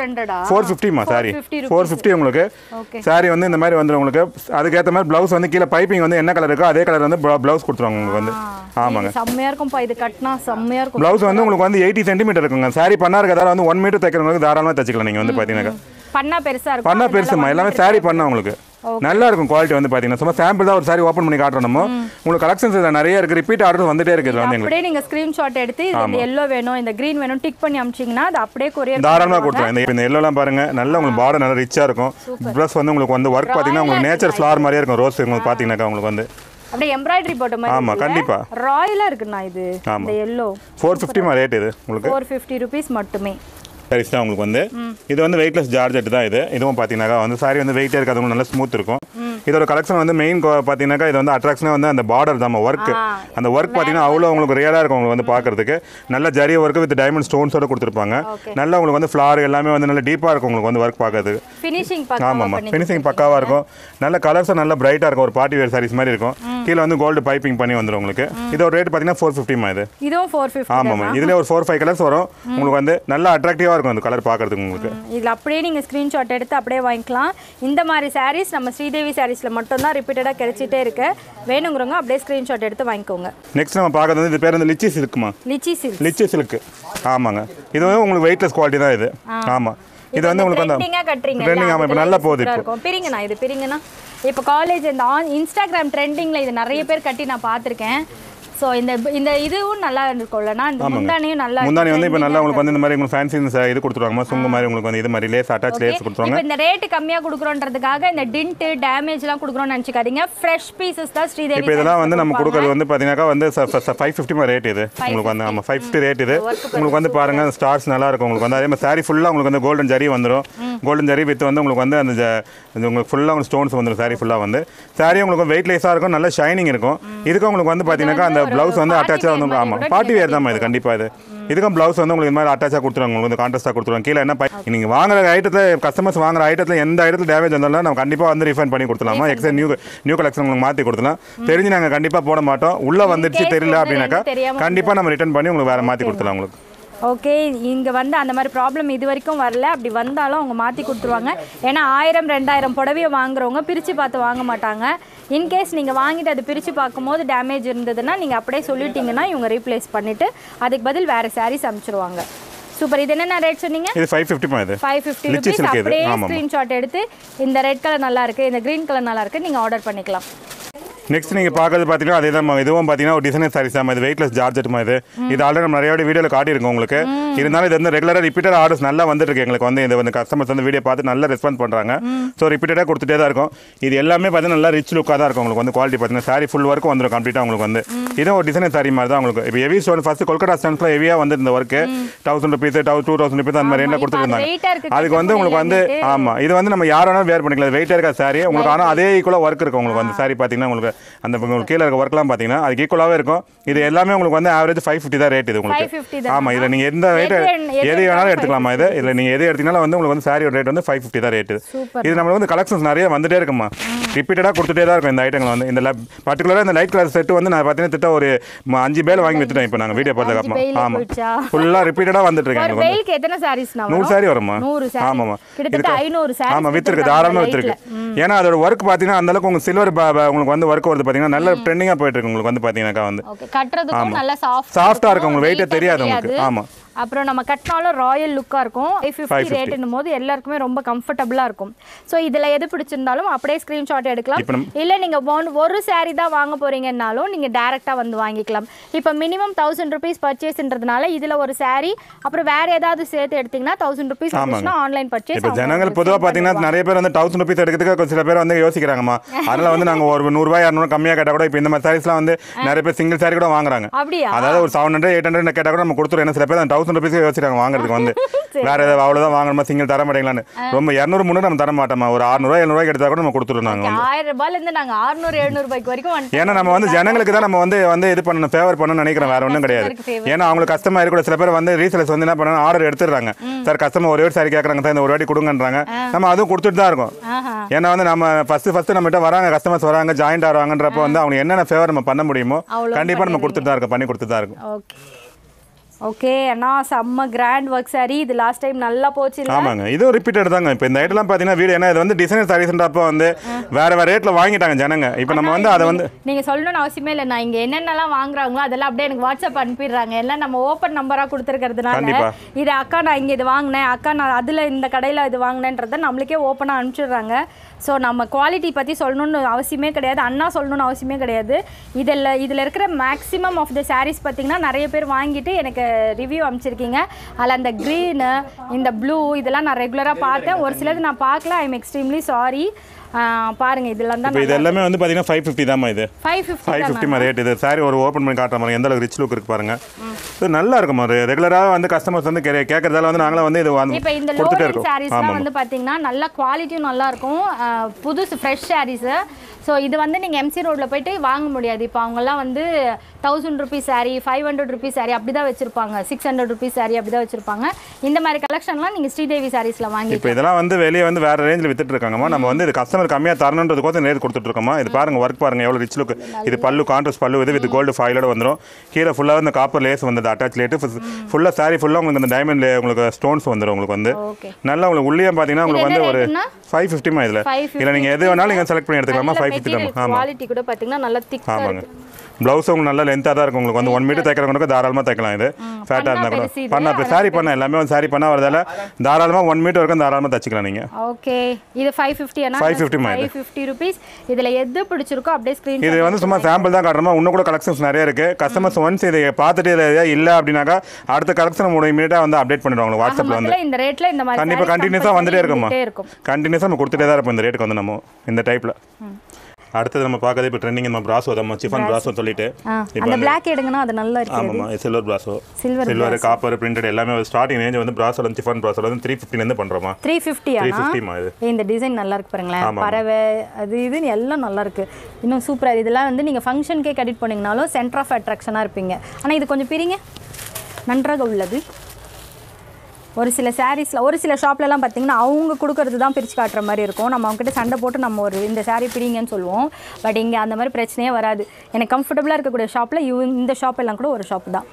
450மா சாரி 450 உங்களுக்கு சாரி வந்து இந்த மாதிரி வந்துடும் உங்களுக்கு அதுக்கேற்ற மாதிரி ப்ளவுஸ் வந்து கீழே பைப்பிங் வந்து என்ன கலர் இருக்கோ அதே கலர் வந்து ப்ளவுஸ் கொடுத்துருவாங்க உங்களுக்கு வந்து ஆமாங்க செம்மையா இருக்கும்பா இது கட்டினா செம்மையா இருக்கும் ப்ளவுஸ் வந்து உங்களுக்கு வந்து 80 சென்டிமீட்டர் இருக்குங்க சாரி பண்ணா இருக்கிறதால வந்து 1 மீட்டர் தைக்கிறவங்களுக்கு தாராளமாக தைச்சிக்கலாம் நீங்கள் வந்து பார்த்தீங்கன்னா பண்ணா பெருசா இருக்கும் பண்ணா பெருசுமா எல்லாமே சாரி பண்ணா உங்களுக்கு நல்லா இருக்கும் குவாலிட்டி வந்து பாத்தீங்கன்னா சும்மா சாம்பிள் தான் ஒரு சாரி ஓபன் பண்ணி காட்டுறோம் நம்ம உங்களுக்கு கலெக்ஷன்ஸ் நிறைய இருக்கு ரிப்பீட் ஆர்டர் வந்துட்டே இருக்கு வந்து உங்களுக்கு அப்படியே நீங்க ஸ்கிரீன்ஷாட் எடுத்து இந்த yellow வேணும் இந்த green வேணும் டிக் பண்ணி அனுப்பிச்சீங்கன்னா அது அப்படியே கொரியர் தாராளமா கொடுத்துறோம் இந்த yellowலாம் பாருங்க நல்ல உங்களுக்கு பார்டர் நல்லா ரிச்சா இருக்கும் ப்ளஸ் வந்து உங்களுக்கு வந்து வர்க் பாத்தீங்கன்னா உங்களுக்கு நேச்சர் ஃப்ளவர் மாதிரியே இருக்கும் ரோஸ் உங்களுக்கு பாத்தீங்கன்னா உங்களுக்கு வந்து அப்படியே எம்ப்ராய்டரி போட்ட மாதிரி ஆமா கண்டிப்பா ராயலா இருக்குண்ணா இது இந்த yellow 450 மா ரேட் இது உங்களுக்கு 450 rupees மட்டுமே சாரீஸ் தான் உங்களுக்கு வந்து இது வந்து வெயிட்லெஸ் ஜார்ஜெட் தான் இது இதுவும் பார்த்தீங்கன்னா வந்து சாரி வந்து வெயிட்டே இருக்காது உங்களுக்கு நல்லா ஸ்மூத் இருக்கும் இதோட கலெக்ஷன் வந்து மெயின் பார்த்தீங்கன்னா இது வந்து அட்ராக்ஷனே வந்து அந்த பார்டர் தான் ஒர்க் அந்த ஒர்க் பார்த்தீங்கன்னா அவ்வளோ உங்களுக்கு ரியலாக இருக்கும் உங்களுக்கு வந்து பார்க்கறதுக்கு நல்ல ஜரி ஒர்க் வித் டைமண்ட் ஸ்டோன்ஸோட கொடுத்துருப்பாங்க நல்லா உங்களுக்கு வந்து ஃப்ளார் எல்லாமே வந்து நல்ல டீப்பாக இருக்கும் உங்களுக்கு வந்து ஒர்க் பார்க்கறதுக்கு ஃபினிஷிங் ஆமாம் ஃபினிஷிங் பக்காவாக இருக்கும் நல்ல கலர்ஸும் நல்ல பிரைட்டாக இருக்கும் ஒரு பார்ட்டி வேர் சாரீஸ் மாதிரி இருக்கும் கீழே வந்து கோல்டு பைப்பிங் பண்ணி வந்துடும் உங்களுக்கு இதோட ரேட் பார்த்தீங்கன்னா 450 இது இதுவும் 450 ஆமாம் இதில் ஒரு 4-5 கலர்ஸ் வரும் உங்களுக்கு வந்து நல்லா அட்ராக்டிவாக இருக்கும் அந்த கலர் பார்க்கறதுக்கு உங்களுக்கு இதில் அப்படியே நீங்கள் ஸ்க்ரீன்ஷாட் எடுத்து அப்படியே வாங்கிக்கலாம் இந்த மாதிரி சாரீஸ் நம்ம ஸ்ரீதேவி சாரீஸில் மட்டும்தான் ரிப்பீட்டடாக கிடைச்சிட்டே இருக்கு வேணுங்கிறவங்க அப்படியே ஸ்க்ரீன்ஷாட் எடுத்து வாங்கிக்கோங்க நெக்ஸ்ட் நம்ம பார்க்கறது வந்து இது பேர் வந்து லிச்சி சில்க்குமா லிச்சி சில்க் ஆமாங்க இது வந்து உங்களுக்கு வெயிட்லெஸ் குவாலிட்டி தான் இது ஆமாம் இது வந்து உங்களுக்கு வந்து ட்ரெண்டிங் ஆமாம் இப்போ நல்லா போகுது இப்போ பிரிங்கண்ணா இது பிரிங்கண்ணா இப்போ காலேஜ் இந்த இன்ஸ்டாகிராம் ட்ரெண்டிங்கில் இது நிறைய பேர் கட்டி நான் பார்த்துருக்கேன் ஸோ இந்த இதுவும் நல்லா இருக்கும்லண்ணா இந்த முந்தானியும் நல்லா முந்தானி வந்து இப்போ நல்லா உங்களுக்கு வந்து இந்த மாதிரி உங்களுக்கு ஃபேன்சி இது கொடுத்துருவாங்க சுங்கு மாதிரி உங்களுக்கு வந்து இது மாதிரி லேஸ் அட்டாச் லேஸ் கொடுத்துருவாங்க இப்போ இந்த ரேட் கம்மியாக கொடுக்குறோன்றதுக்காக இந்த டிண்ட் டேமேஜ்லாம் கொடுக்குறோம்னு நினச்சிக்காதீங்க ஃப்ரெஷ் பீசஸ் தான் ஸ்ரீதேவி இப்போ இதெல்லாம் வந்து நம்ம கொடுக்குறது வந்து பார்த்தீங்கன்னாக்கா வந்து 550 ரேட் இது உங்களுக்கு வந்து ஆமாம் 550 ரேட் இது உங்களுக்கு வந்து பாருங்க ஸ்டார்ஸ் நல்லா இருக்கும் உங்களுக்கு வந்து அதே மாதிரி சாரி ஃபுல்லாக உங்களுக்கு வந்து கோல்டன் ஜரி வந்துடும் கோல்டன் ஜரி வித் வந்து உங்களுக்கு வந்து அந்த உங்களுக்கு ஃபுல்லாக உங்களுக்கு ஸ்டோன்ஸ் வந்துடும் சாரி ஃபுல்லாக வந்து சாரி உங்களுக்கு வெயிட்லெஸ்ஸாக இருக்கும் நல்ல ஷைனிங் இருக்கும் இதுக்கு உங்களுக்கு வந்து பார்த்தீங்கன்னா அந்த ப்ளவுஸ் வந்து அட்டாச்சாக வந்து ஆமாம் பார்ட்டி வேர் தான் இது கண்டிப்பாக இது இதுக்கும் ப்ளவுஸ் வந்து உங்களுக்கு இந்த மாதிரி அட்டாச்சாக கொடுத்துருவாங்க உங்களுக்கு வந்து கான்ட்ராஸ்ட்டாக கொடுத்துருவாங்க கீழே என்ன நீங்கள் வாங்குற ஐட்டத்தில் கஸ்டமர்ஸ் வாங்குற ஐட்டத்தில் எந்த ஐட்டத்தில் டேமேஜ் வந்தாலும் நம்ம கண்டிப்பாக வந்து ரிஃபண்ட் பண்ணி கொடுத்துலாமா எக்ஸா நியூ கலெக்ஷன் உங்களுக்கு மாற்றி கொடுத்துலாம் தெரிஞ்சு நாங்கள் கண்டிப்பாக போட மாட்டோம் உள்ளே வந்துடுச்சு தெரியல அப்படின்னாக்கா கண்டிப்பாக நம்ம ரிட்டர்ன் பண்ணி உங்களுக்கு வேறு மாற்றி கொடுத்துலாம் உங்களுக்கு ஓகே இங்கே வந்து அந்த மாதிரி ப்ராப்ளம் இது வரைக்கும் வரல அப்படி வந்தாலும் அவங்க மாற்றி கொடுத்துருவாங்க ஏன்னா 1000-2000 புடவையை வாங்குறவங்க பிரித்து பார்த்து வாங்க மாட்டாங்க இன்கேஸ் நீங்கள் வாங்கிட்டு அது பிரித்து பார்க்கும்போது டேமேஜ் இருந்ததுன்னா நீங்கள் அப்படியே சொல்லிட்டீங்கன்னா இவங்க ரீப்ளேஸ் பண்ணிவிட்டு அதுக்கு பதில் வேறு சாரீஸ் அனுப்பிச்சிடுவாங்க சூப்பர் இது என்ன ரேட் சொன்னீங்க இது 550 இது 550 rupees அப்படியே ஸ்க்ரீன்ஷாட் எடுத்து இந்த ரெட் கலர் நல்லா இருக்குது இந்த க்ரீன் கலர் நல்லா இருக்குது நீங்கள் ஆர்டர் பண்ணிக்கலாம் நெக்ஸ்ட் நீங்கள் பார்க்கறது பார்த்தீங்கன்னா அதே தான் இதுவும் பார்த்தீங்கன்னா ஒரு டிசைனர் சாரீஸ் தான் இது வெயிட்லெஸ் ஜார்ஜெட் இது இது ஆல்ரெடி நம்ம நிறைய வீடியோவில் காட்டியிருக்கோம் உங்களுக்கு இருந்தாலும் இது வந்து ரெகுலராக ரிப்பீட்டட் ஆர்டர்ஸ் நல்லா வந்துட்டு இருக்கு எங்களுக்கு வந்து இது வந்து கஸ்டமர்ஸ் வந்து வீடியோ பார்த்து நல்லா ரெஸ்பான்ஸ் பண்ணுறாங்க ஸோ ரிப்பீட்டடாக கொடுத்துட்டே தான் இருக்கும் இது எல்லாமே பார்த்தீங்கன்னா நல்லா ரிச் லுக்காக தான் இருக்கும் உங்களுக்கு வந்து குவாலிட்டி பார்த்தீங்கன்னா சாரி ஃபுல் ஒர்க் வந்துடும் கம்ப்ளீட்டாக உங்களுக்கு வந்து இதுவும் ஒரு டிசைனர் சாரி மாதிரி தான் உங்களுக்கு இப்போ ஹெவி ஸ்டோன் ஃபர்ஸ்ட் கொல்கட்டா ஸ்டோன்ஸ்லாம் ஹெவியாக வந்து இந்த ஒர்க்கு 1000 rupees 2000 rupees அந்த மாதிரி என்ன கொடுத்துருந்தாங்க அதுக்கு வந்து உங்களுக்கு வந்து ஆமாம் இது வந்து நம்ம யார் வேணாலும் வேர் பண்ணிக்கலாம் வெயிட்டாக இருக்கா சாரி உங்களுக்கு ஆனால் அதே ஈக்குவலாக ஒர்க் இருக்கும் உங்களுக்கு வந்து சாரி பார்த்தீங்கன்னா உங்களுக்கு அந்த கீழே இருக்க ஒர்க்லாம் பார்த்தீங்கன்னா அதுக்கு ஈக்குவலாகவே இருக்கும் இது எல்லாமே உங்களுக்கு வந்து ஆவரேஜ் 550 தான் ரேட் இது உங்களுக்கு ஆமாம் இதில் நீங்கள் எந்த ரேட் எது வேணாலும் எடுத்துக்கலாமா இது இதில் நீங்கள் எது எடுத்தீங்கனாலும் வந்து உங்களுக்கு வந்து சாரியோட ரேட் வந்து 550 தான் ரேட் இது நம்மளுக்கு வந்து கலெக்ஷன்ஸ் நிறைய வந்துட்டே இருக்குமா ரிப்பீட்டடாக கொடுத்துட்டே தான் இருக்கும் இந்த ஐட்டங்கள் வந்து இந்த பர்டிகுலராக இந்த லைட் கலர் செட் வந்து நான் பார்த்தீங்கன்னா திட்ட ஒரு 5 பேர் வாங்கி வச்சுட்டேன் இப்போ நாங்கள் வீடியோ பார்த்ததுக்கு ஆமாம் ஃபுல்லாக ரிப்பீட்டடாக வந்துட்டு இருக்கேன் எத்தனை சாரீஸ் 100 சாரி வருமா ஆமாம் ஆமாம் வித்துருக்கு தாராளமாக வித்துருக்கு ஏன்னா அதோட ஒர்க் பார்த்தீங்கன்னா அந்த அளவுக்கு உங்களுக்கு சில்வர் உங்களுக்கு வந்து ஒர்க் வருது பார்த்தீங்கன்னா நல்ல ட்ரெண்டிங்காக போயிட்டு இருக்கு உங்களுக்கு வந்து பார்த்தீங்கன்னாக்கா வந்து கட்டுறதுக்கும் நல்லா சாஃப்டாக இருக்கும் உங்களுக்கு வெயிட்டே தெரியாது உங்களுக்கு ஆமாம் அப்புறம் நம்ம கட்டினாலும் ராயல் லுக்காக இருக்கும் 550 ரேட்டுன்னும் போது எல்லாருக்குமே ரொம்ப கம்ஃபர்டபுளாக இருக்கும் ஸோ இதில் எது பிடிச்சிருந்தாலும் அப்படியே ஸ்க்ரீன்ஷாட் எடுக்கலாம் இல்லை நீங்கள் ஒரு சாரீ தான் வாங்க போகிறீங்கன்னாலும் நீங்கள் டேரெக்டாக வந்து வாங்கிக்கலாம் இப்போ மினிமம் 1000 rupees பர்ச்சேஸ்ன்றதுனால இதில் ஒரு சாரீ அப்புறம் வேறு ஏதாவது சேர்த்து எடுத்திங்கன்னா 1000 rupees ஆன்லைன் பர்ச்சேஸ் இப்போ ஜனங்கள் பொதுவாக பார்த்தீங்கன்னா நிறைய பேர் வந்து 1000 rupees எடுக்கிறதுக்கு சில பேர் வந்து யோசிக்கிறாங்கம்மா அதனால் வந்து நாங்கள் ஒரு 100-200 கம்மியாக கேட்டால் கூட இப்போ இந்த மாதிரி சாரீஸ்லாம் வந்து நிறைய பேர் சிங்கிள் சாரீ கூட வாங்குறாங்க அப்படியா அதாவது ஒரு 700-800 கேட்டால் கூட நம்ம கொடுத்துருவோம் ஏன்னா சில பேர் 1000 1000 rupees யோசிச்சாங்க வாங்குறதுக்கு வந்து வேற ஏதாவது அவ்வளவுதான் வாங்கணுமா சிங்கிள் தர மாட்டீங்களான்னு ரொம்ப 200 300 நம்ம தர மாட்டோமா ஒரு 600 700 எடுத்தா கூட நம்ம கொடுத்துருவோம் நாங்க 1000 ரூபாயில இருந்து நாங்க 600 700 ரூபாய்க்கு வரைக்கும் ஏன்னா நம்ம வந்து ஜனங்களுக்கு தான் நம்ம வந்து இது பண்ணணும் ஃபேவர் பண்ணணும்னு நினைக்கிறேன் வேற ஒன்றும் கிடையாது ஏன்னா அவங்களுக்கு கஸ்டமர் இருக்கக்கூட சில பேர் வந்து ரீசேலர்ஸ் வந்து என்ன பண்ணாங்க ஆர்டர் எடுத்துடுறாங்க சார் கஸ்டமர் ஒரே ஒரு சாரி கேட்குறாங்க சார் இந்த ஒரு வாட்டி கொடுங்கன்றாங்க நம்ம அதுவும் கொடுத்துட்டு தான் இருக்கோம் ஏன்னா வந்து நம்ம ஃபர்ஸ்ட் நம்மகிட்ட வராங்க கஸ்டமர்ஸ் வராங்க ஜாயின்ட் ஆகிறாங்கன்றப்போ வந்து அவங்க என்னென்ன ஃபேவர் நம்ம பண்ண முடியுமோ கண்டிப்பாக நம்ம கொடுத்துட்டு தான் இருக்கோம் பண்ணி கொடுத்துட்டு தான் இருக்கும் ஓகே அண்ணா செம்ம கிராண்ட் ஒர்க் சாரி இது லாஸ்ட் டைம் நல்லா போச்சு இல்ல ஆமாங்க இதுவும் ரிப்பீட்டட் தாங்க இப்போ இந்த ஐட்டம்லாம் பார்த்தீங்கன்னா வீடு ஏன்னா இது வந்து டிசைனர் சாரீஸ்ன்றப்போ வந்து வேற ரேட்ல வாங்கிட்டாங்க ஜனங்க இப்போ நம்ம வந்து அதை வந்து நீங்க சொல்லணும்னு அவசியமே இல்லை நான் இங்க என்னென்னலாம் வாங்குறாங்களோ அதெல்லாம் அப்படியே எனக்கு வாட்ஸ்அப் அனுப்பிடுறாங்க எல்லாம் நம்ம ஓப்பன் நம்பரா கொடுத்துருக்கிறதுனால இது அக்கா நான் இங்க இது வாங்கினேன் அக்கா நான் அதுல இந்த கடையில இது வாங்கினேன்றதை நம்மளுக்கே ஓப்பனா அனுப்பிச்சிடுறாங்க ஸோ நம்ம குவாலிட்டி பற்றி சொல்லணும்னு அவசியமே கிடையாது அண்ணா சொல்லணும்னு அவசியமே கிடையாது இதில் இருக்கிற மேக்ஸிமம் ஆஃப் த சாரீஸ் பார்த்தீங்கன்னா நிறைய பேர் வாங்கிட்டு எனக்கு ரிவ்யூ அனுப்பிச்சிருக்கீங்க அதில் அந்த க்ரீனு இந்த ப்ளூ இதெல்லாம் நான் ரெகுலராக பார்த்தேன் ஒரு சிலது நான் பார்க்கல ஐ எம் எக்ஸ்ட்ரீம்லி சாரி பாருங்க இதெல்லாம் தான் இது எல்லாமே வந்து பாத்தீங்கன்னா 550 தான்மா இது 550 ரேட் இது சாரி ஒரு ஓபன் பண்ணி காட்டுற மாதிரி எந்த அளவுக்கு ரிச் லுக் இருக்கு பாருங்க இது நல்லா இருக்கும் ரெகுலரா வந்து கஸ்டமர்ஸ் வந்து கேட்கறதால வந்து நாங்களே வந்து இது இப்போ இந்த லோவல் சாரீஸ்லாம் வந்து பாத்தீங்கன்னா நல்ல குவாலிட்டியும் நல்லா இருக்கும் புதுசு ஃப்ரெஷ் சாரீஸ் ஸோ இது வந்து நீங்கள் எம்சி ரோடில் போயிட்டு வாங்க முடியாது இப்போ அவங்கெல்லாம் வந்து 1000 rupees சாரீ 500 rupees சாரீ அப்படி தான் வச்சிருப்பாங்க 600 rupees சாரீ அப்படி தான் வச்சிருப்பாங்க இந்த மாதிரி கலெக்ஷன்லாம் நீங்கள் ஸ்ரீதேவி சாரீஸில் வாங்கி இப்போ இதெல்லாம் வந்து வெளியே வந்து வேற ரேஞ்சில் வித்துட்டு இருக்காங்கம்மா நம்ம வந்து இது கஸ்டமர் கம்மியாக தரணுன்றதுக்கோசம் ரேட் கொடுத்துட்டு இருக்கோமா இது பாருங்க ஒர்க் பாருங்க எவ்வளோ ரிச் லுக் இது பல்லு கான்ட்ராஸ்ட் பல்லு இது வித் கோல்டு ஃபாயிலோட வந்துடும் கீழே ஃபுல்லாக வந்து காப்பர் லேஸ் வந்து அட்டாச் லேட்டு ஃபுல்லாக சாரீ ஃபுல்லாக உங்களுக்கு அந்த டைமண்ட் உங்களுக்கு ஸ்டோன்ஸ் வந்துடும் உங்களுக்கு வந்து நல்லா உங்களுக்கு உள்ளே பார்த்தீங்கன்னா உங்களுக்கு வந்து ஒரு 550 இதில் இல்லை நீங்கள் எது வேணாலும் நீங்கள் செலக்ட் பண்ணி எடுத்துக்கலாமா 550 தான் குவாலிட்டி கூட பார்த்தீங்கன்னா நல்லா திக்கா ஆமாங்க ப்ளவுஸ் உங்களுக்கு நல்ல லென்த்தாக தான் இருக்கும் உங்களுக்கு வந்து 1 மீட்டர் தைக்கிறவங்களுக்கு தாராளமாக தைக்கலாம் இது ஃபேட்டாக இருந்தால் கூட பண்ண இப்போ சாரி பண்ண எல்லாமே வந்து சாரி பண்ணால் வரதால தாராளமாக 1 மீட்டர் வரைக்கும் தாராளமாக தைச்சிக்கலாம் நீங்கள் ஓகே இது 550 rupees இதில் எது பிடிச்சிருக்கோ அப்படியே ஸ்க்ரீன் இது வந்து சும்மா சாம்பிள் தான் காட்டுறோமா இன்னும் கூட கலெக்ஷன்ஸ் நிறைய இருக்குது கஸ்டமர்ஸ் ஒன்ஸ் இதை பார்த்துட்டு இல்லை அப்படின்னாக்கா அடுத்த கலெக்ஷன் 3 மினிட்டாக வந்து அப்டேட் பண்ணிடுவாங்க வாட்ஸ்அப்பில் வந்து இந்த ரேட்டில் இந்த மாதிரி கண்டிப்பாக கண்டினியூஸாக வந்துட்டே இருக்குமா கண்டினியூஸாக நம்ம கொடுத்துட்டே தான் இருப்போம் இந்த ரேட்டுக்கு வந்து நம்ம இந்த டைப்பில் அடுத்து நம்ம பார்க்கறது இப்போ ட்ரெண்டிங் நம்ம பிராசோ தான் சிஃபான் பிராசோ சொல்லிட்டு அந்த பிளாக் எடுங்கனா அது நல்லா இருக்கு ஆமாமா silver brasso silver copper printed எல்லாமே ஸ்டார்டிங் ரேஞ்ச் வந்து பிராசோல சிஃபான் பிராசோல வந்து 350 ல இருந்து பண்றோமா 350 மா இது இந்த டிசைன் நல்லா இருக்கு பாருங்களேன் பறவை அது இது எல்லாம் நல்லா இருக்கு இன்னும் சூப்பரா இதெல்லாம் வந்து நீங்க ஃபங்க்ஷன்க்கே கடிட் பண்ணீங்கனாலும் சென்டர் ஆஃப் அட்ராக்ஷனா இருப்பீங்க ஆனா இது கொஞ்சம் பிரிங்க நன்றாக உள்ளது ஒரு சில சாரீஸில் ஒரு சில ஷாப்லலாம் பார்த்தீங்கன்னா அவங்க கொடுக்கறது தான் பிரித்து காட்டுற மாதிரி இருக்கும் நம்ம அவங்ககிட்ட சண்டை போட்டு நம்ம ஒரு இந்த சாரீ பிரிங்கன்னு சொல்லுவோம் பட் இங்கே அந்த மாதிரி பிரச்சனையே வராது எனக்கு கம்ஃபர்டபுளாக இருக்கக்கூடிய ஷாப்பில் இந்த ஷாப் எல்லாம் கூட ஒரு ஷாப் தான்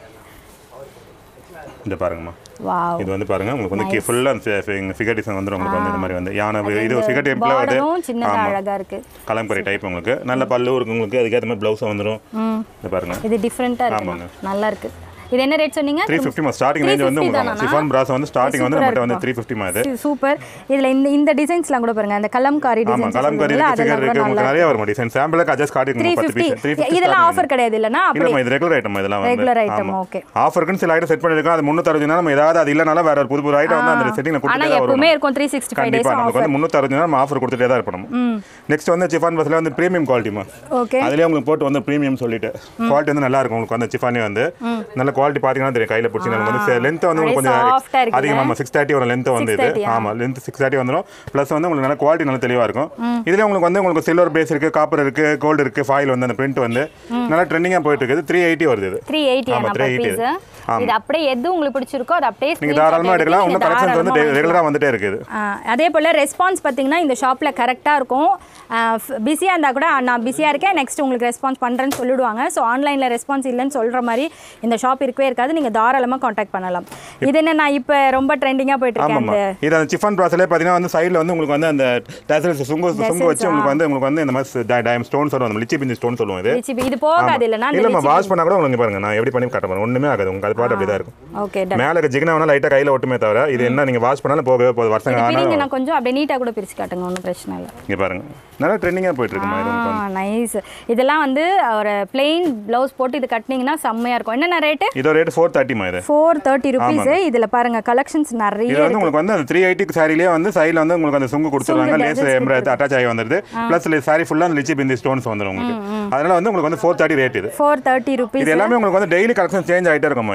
இந்த பாருங்கம்மா வாவ் இது வந்து பாருங்க உங்களுக்கு வந்து ஃபுல்லா ஃபிகர் டிசைன் வந்துரும் உங்களுக்கு வந்து இந்த மாதிரி வந்து யானை இது ஃபிகர் டைப்ல வந்து சின்னதா அழகா இருக்கு கலம்கரி டைப் உங்களுக்கு நல்ல பல்லு இருக்கு உங்களுக்கு அதுக்கு ஏத்த மாதிரி ப்ளவுஸ் வந்துரும் இந்த பாருங்க இது டிஃபரண்டா இருக்கு நல்லா இருக்கு இது என்ன ரேட் சொன்னீங்க 350 ஸ்டார்டிங் ரேஞ்ச் வந்து உங்களுக்கு சிஃபான் பிராஸ் வந்து ஸ்டார்டிங் வந்து நம்மட்ட வந்து 350 மா இது சூப்பர் இதுல இந்த டிசைன்ஸ்லாம் கூட பாருங்க அந்த கலம்காரி டிசைன்ஸ் ஆமா கலம்காரி ஃபிகர் இருக்கு உங்களுக்கு நிறைய வரும் டிசைன் சாம்பிளுக்கு அட்ஜஸ்ட் காட்டிங்க 10 பீஸ் 350 இதெல்லாம் ஆஃபர் கிடையாது இல்லனா அப்படி இல்ல இது ரெகுலர் ஐட்டம் இதெல்லாம் வந்து ரெகுலர் ஐட்டம் ஓகே ஆஃபர்க்கு சில ஐட்டம் செட் பண்ணிருக்கோம் அது 360 நாள் நம்ம ஏதாவது அது இல்லனால வேற ஒரு புது ஐட்டம் வந்து அந்த செட்டிங்ல கொடுத்துட்டே வரும் ஆனா எப்பவுமே இருக்கும் 365 டேஸ் நமக்கு வந்து 360 நாள் நம்ம ஆஃபர் கொடுத்துட்டே தான் இருப்போம் நெக்ஸ்ட் வந்து சிஃபான் பிராஸ்ல வந்து பிரீமியம் குவாலிட்டிமா ஓகே அதுலயே உங்களுக்கு போட்டு வந்து பிரீமியம் சொல்லிட்டு குவாலிட்டி வந்து நல்லா இருக்கும் உங்களுக்கு அந்த சிஃபானே வந்து நல்ல குவாலிட்டி பாத்தீங்கன்னா தெரியும் கையில பிடிச்சி நமக்கு வந்து லென்த் வந்து கொஞ்சம் அதிகமா 630 வர லென்த் வந்து இது ஆமா லென்த் 630 வந்துரும் ப்ளஸ் வந்து உங்களுக்கு நல்ல குவாலிட்டி நல்ல தெளிவா இருக்கும் இதுல உங்களுக்கு சில்வர் பேஸ் இருக்கு காப்பர் இருக்கு கோல்டு இருக்கு ஃபாயில் வந்து அந்த பிரிண்ட் வந்து நல்லா ட்ரெண்டிங்கா போயிட்டு இருக்குது 380 வருது இது 380 ஆமா 380 இது அப்படியே எது உங்களுக்கு பிடிச்சிருக்கோ அது அப்படியே நீங்க தாராளமா எடுக்கலாம் உங்க கலெக்ஷன்ஸ் வந்து ரெகுலரா வந்துட்டே இருக்குது அதே போல ரெஸ்பான்ஸ் பாத்தீங்கன்னா இந்த ஷாப்ல கரெக்ட்டா இருக்கும் பிஸியா இருந்தா கூட நான் பிஸியா இருக்கேன் நெக்ஸ்ட் உங்களுக்கு ரெஸ்பான்ஸ் பண்றேன்னு சொல்லிடுவாங்க சோ ஆன்லைன்ல ரெஸ்பான்ஸ் இல்லன்னு சொல்ற மாதிரி இந்த ஷாப் இருக்கவே இருக்காது நீங்க தாராளமா கான்டாக்ட் பண்ணலாம் இது என்ன நான் இப்ப ரொம்ப ட்ரெண்டிங்கா போயிட்டு இருக்கேன் இது அந்த சிஃபான் பிராஸ்ல பாத்தீங்கன்னா வந்து சைடுல வந்து உங்களுக்கு வந்து அந்த டேசல்ஸ் சுங்கு வச்சு உங்களுக்கு வந்து இந்த மாதிரி டைம் ஸ்டோன்ஸ் வரும் அந்த லிச்சி பிஞ்சி ஸ்டோன் சொல்லுவோம் இது போகாது இல்லனா இல்ல வாஷ் பண்ணா கூட உங்களுக்கு பாருங்க நான் எப்படி பண்ணி காட்ட போறேன் ஒண்ணுமே ஆகாது உங்களுக்கு அது பாட்டு அப்படியே தான் இருக்கும் ஓகே மேல ஜிகினாவனா லைட்டா கையில ஒட்டுமே தவிர இது என்ன நீங்க வாஷ் பண்ணாலும் போகவே போகுது வருஷங்க ஆனா நீங்க நான் கொஞ்சம் அப்படியே நீட்டா கூட பிரிச்சு காட்டுங்க ஒண்ணும் பிரச்சனை இல்ல இங்க பாருங்க நல்லா ட்ரெண்டிங்கா போயிட்டு இருக்குமா இது நைஸ் இதெல்லாம் வந்து ஒரு ப்ளைன் ப்ளவுஸ் போட்டு இது கட்டினீங்கன்னா செம்மையா இருக்கும் என்ன ரேட் இதோ ரேட் 430 மா இது 430 rupees இதுல பாருங்க கலெக்ஷன்ஸ் நிறைய இது வந்து உங்களுக்கு வந்து அந்த 380 சாரிலயே வந்து சைடுல வந்து உங்களுக்கு அந்த சுங்கு கொடுத்துறாங்க லேஸ் எம்ப்ராய்டரி அட்டாச் ஆகி வந்துருது பிளஸ் சாரி ஃபுல்லா அந்த லிச்சி பிந்தி ஸ்டோன்ஸ் வந்துரும் உங்களுக்கு அதனால வந்து உங்களுக்கு வந்து 430 ரேட் இது 430 rupees இது எல்லாமே உங்களுக்கு வந்து டெய்லி கலெக்ஷன் சேஞ்ச் ஆயிட்டே இருக்குமா இது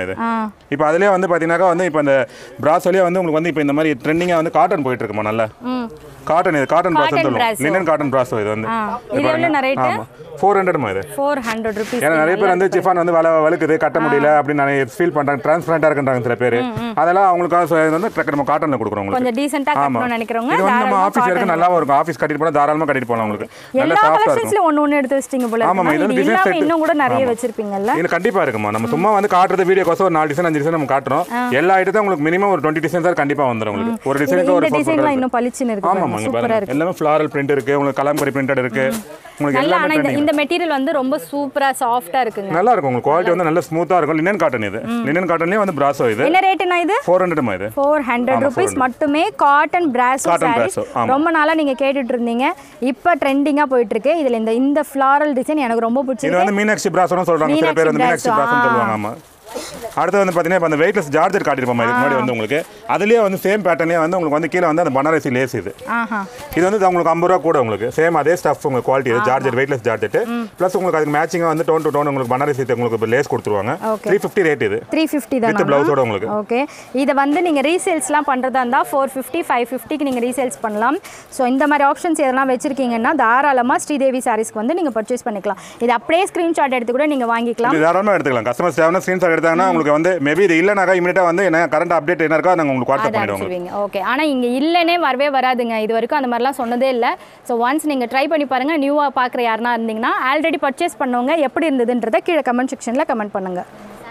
இது. இப்போ அதுலேயே வந்து பார்த்தீங்கன்னாக்கா வந்து இப்போ இந்த பிராசோலேயே வந்து உங்களுக்கு வந்து இப்போ இந்த மாதிரி ட்ரெண்டிங்காக வந்து காட்டன் போயிட்டு இருக்குமா நல்லா காட்டன் இது காட்டன் பிராஸ் சொல்லுவோம் லினன் காட்டன் பிராஸ் இது வந்து இது என்ன ரேட்? ஆமா 400 மா இது 400 rupees. ஏன்னா நிறைய பேர் வந்து சிஃபான் வந்து வழுக்குது கட்ட முடியல அப்படின்னு நிறைய ஃபீல் பண்றாங்க டிரான்ஸ்பரண்டா இருக்குன்றாங்க சில பேர் அதெல்லாம் அவங்களுக்காக வந்து நம்ம காட்டன்ல கொடுக்குறோம் உங்களுக்கு கொஞ்சம் டீசன்ட்டா கட்டணும்னு நினைக்கிறவங்க இது வந்து நம்ம ஆபீஸ் இருக்கு நல்லா இருக்கும் ஆபீஸ் கட்டிட்டு போனா தாராளமா கட்டிட்டு போலாம் உங்களுக்கு நல்ல சாஃப்ட்டா இருக்கும் ஒன்னு எடுத்து வச்சிட்டீங்க போல ஆமா இது டிசைன் செட் இன்னும் கூட நிறைய வச்சிருப்பீங்கல்ல இது கண்டிப்பா இருக்குமா நம்ம சும்மா வந்து காட்டுறது வீடியோ கோசம் ஒரு 4 டிசைன் 5 டிசைன் நம்ம காட்டுறோம் எல்லா ஐட்டமும் உங்களுக்கு மினிமம் ஒரு 20 டிசைன்ஸ் கண்டிப்பா வந்துரும் உங்களுக்கு ஒரு டிசைனுக்கு ஒரு டிசைன்லாம் இன்னும் பளிச்சுன்னு இருக்கு ஆமா சூப்பரா இருக்கு எல்லாமே ஃப்ளாரல் பிரிண்ட் இருக்கு உங்களுக்கு கலம்கரி பிரிண்டட் இருக்கு உங்களுக்கு எல்லாமே இந்த மெட்டீரியல் வந்து ரொம்ப சூப்பரா சாஃப்ட்டா இருக்குங்க நல்லா இருக்கும் உங்களுக்கு குவாலிட்டி வந்து நல்ல ஸ்மூத்தா இருக்கும் லினன் காட்டன் இது லினன் காட்டன்லயே வந்து பிராசோ இது என்ன ரேட்னா இது 400 மா இது 400 rupees மட்டுமே காட்டன் பிராசோ சாரீஸ் ரொம்ப நாளா நீங்க கேட்டுட்டு இருந்தீங்க இப்போ ட்ரெண்டிங்கா போயிட்டு இருக்கு இதுல இந்த ஃப்ளாரல் டிசைன் எனக்கு ரொம்ப பிடிச்சிருக்கு இது வந்து மீனாட்சி பிராசோன்னு சொல்றாங்க சில பேர் வந்து மீனாட்சி பிராசோன்னு சொல்லுவாங்க ஆமா அடுத்து வந்து பார்த்தீங்கன்னா இப்போ அந்த வெயிட்லெஸ் ஜார்ஜர் காட்டியிருப்போம் இதுக்கு முன்னாடி வந்து உங்களுக்கு அதுலேயே வந்து சேம் பேட்டர்னே வந்து உங்களுக்கு வந்து கீழே வந்து அந்த பனாரசி லேஸ் இது இது வந்து உங்களுக்கு 50 ரூபா கூட உங்களுக்கு சேம் அதே ஸ்டஃப் உங்களுக்கு குவாலிட்டி இது ஜார்ஜர் வெயிட்லெஸ் ஜார்ஜெட் ப்ளஸ் உங்களுக்கு அதுக்கு மேட்சிங்காக வந்து டோன் டு டோன் உங்களுக்கு பனாரசி உங்களுக்கு லேஸ் கொடுத்துருவாங்க 350 ரேட் இது 350 தான் வித் ப்ளவுஸோட உங்களுக்கு ஓகே இதை வந்து நீங்கள் ரீசேல்ஸ்லாம் பண்ணுறதா இருந்தால் 450 550க்கு நீங்கள் ரீசேல்ஸ் பண்ணலாம் ஸோ இந்த மாதிரி ஆப்ஷன்ஸ் எதெல்லாம் வச்சிருக்கீங்கன்னா தாராளமாக ஸ்ரீதேவி சாரீஸ்க்கு வந்து நீங்கள் பர்ச்சேஸ் பண்ணிக்கலாம் இது அப்படியே ஸ்க்ரீன்ஷாட் எடுத்து கூட நீங்கள் வாங்கிக்கலாம் தாராளமாக எடுத்துக்கலாம் கஸ்டமர்ஸ் தேவையான ஸ்க்ரீன்ஷாட் எடுத்தாங்கன்னா உங்களுக்கு வந்து மேபி இது இல்லைனாக்கா இமீடியட்டாக வந்து என்ன கரண்ட் அப்டேட் என்ன இருக்கோ நாங்கள் உங்களுக்கு வாட்ஸ்அப் பண்ணிடுவோம் ஓகே ஆனால் இங்கே இல்லைனே வரவே வராதுங்க இது வரைக்கும் அந்த மாதிரிலாம் சொன்னதே இல்லை ஸோ ஒன்ஸ் நீங்கள் ட்ரை பண்ணி பாருங்கள் நியூவாக பார்க்குற யாருனா இருந்தீங்கன்னா ஆல்ரெடி பர்ச்சேஸ் பண்ணவங்க எப்படி இருந்ததுன்றதை கீழே கமெண்ட் செக்ஷனில் கமெண்ட் பண்ணுங்கள்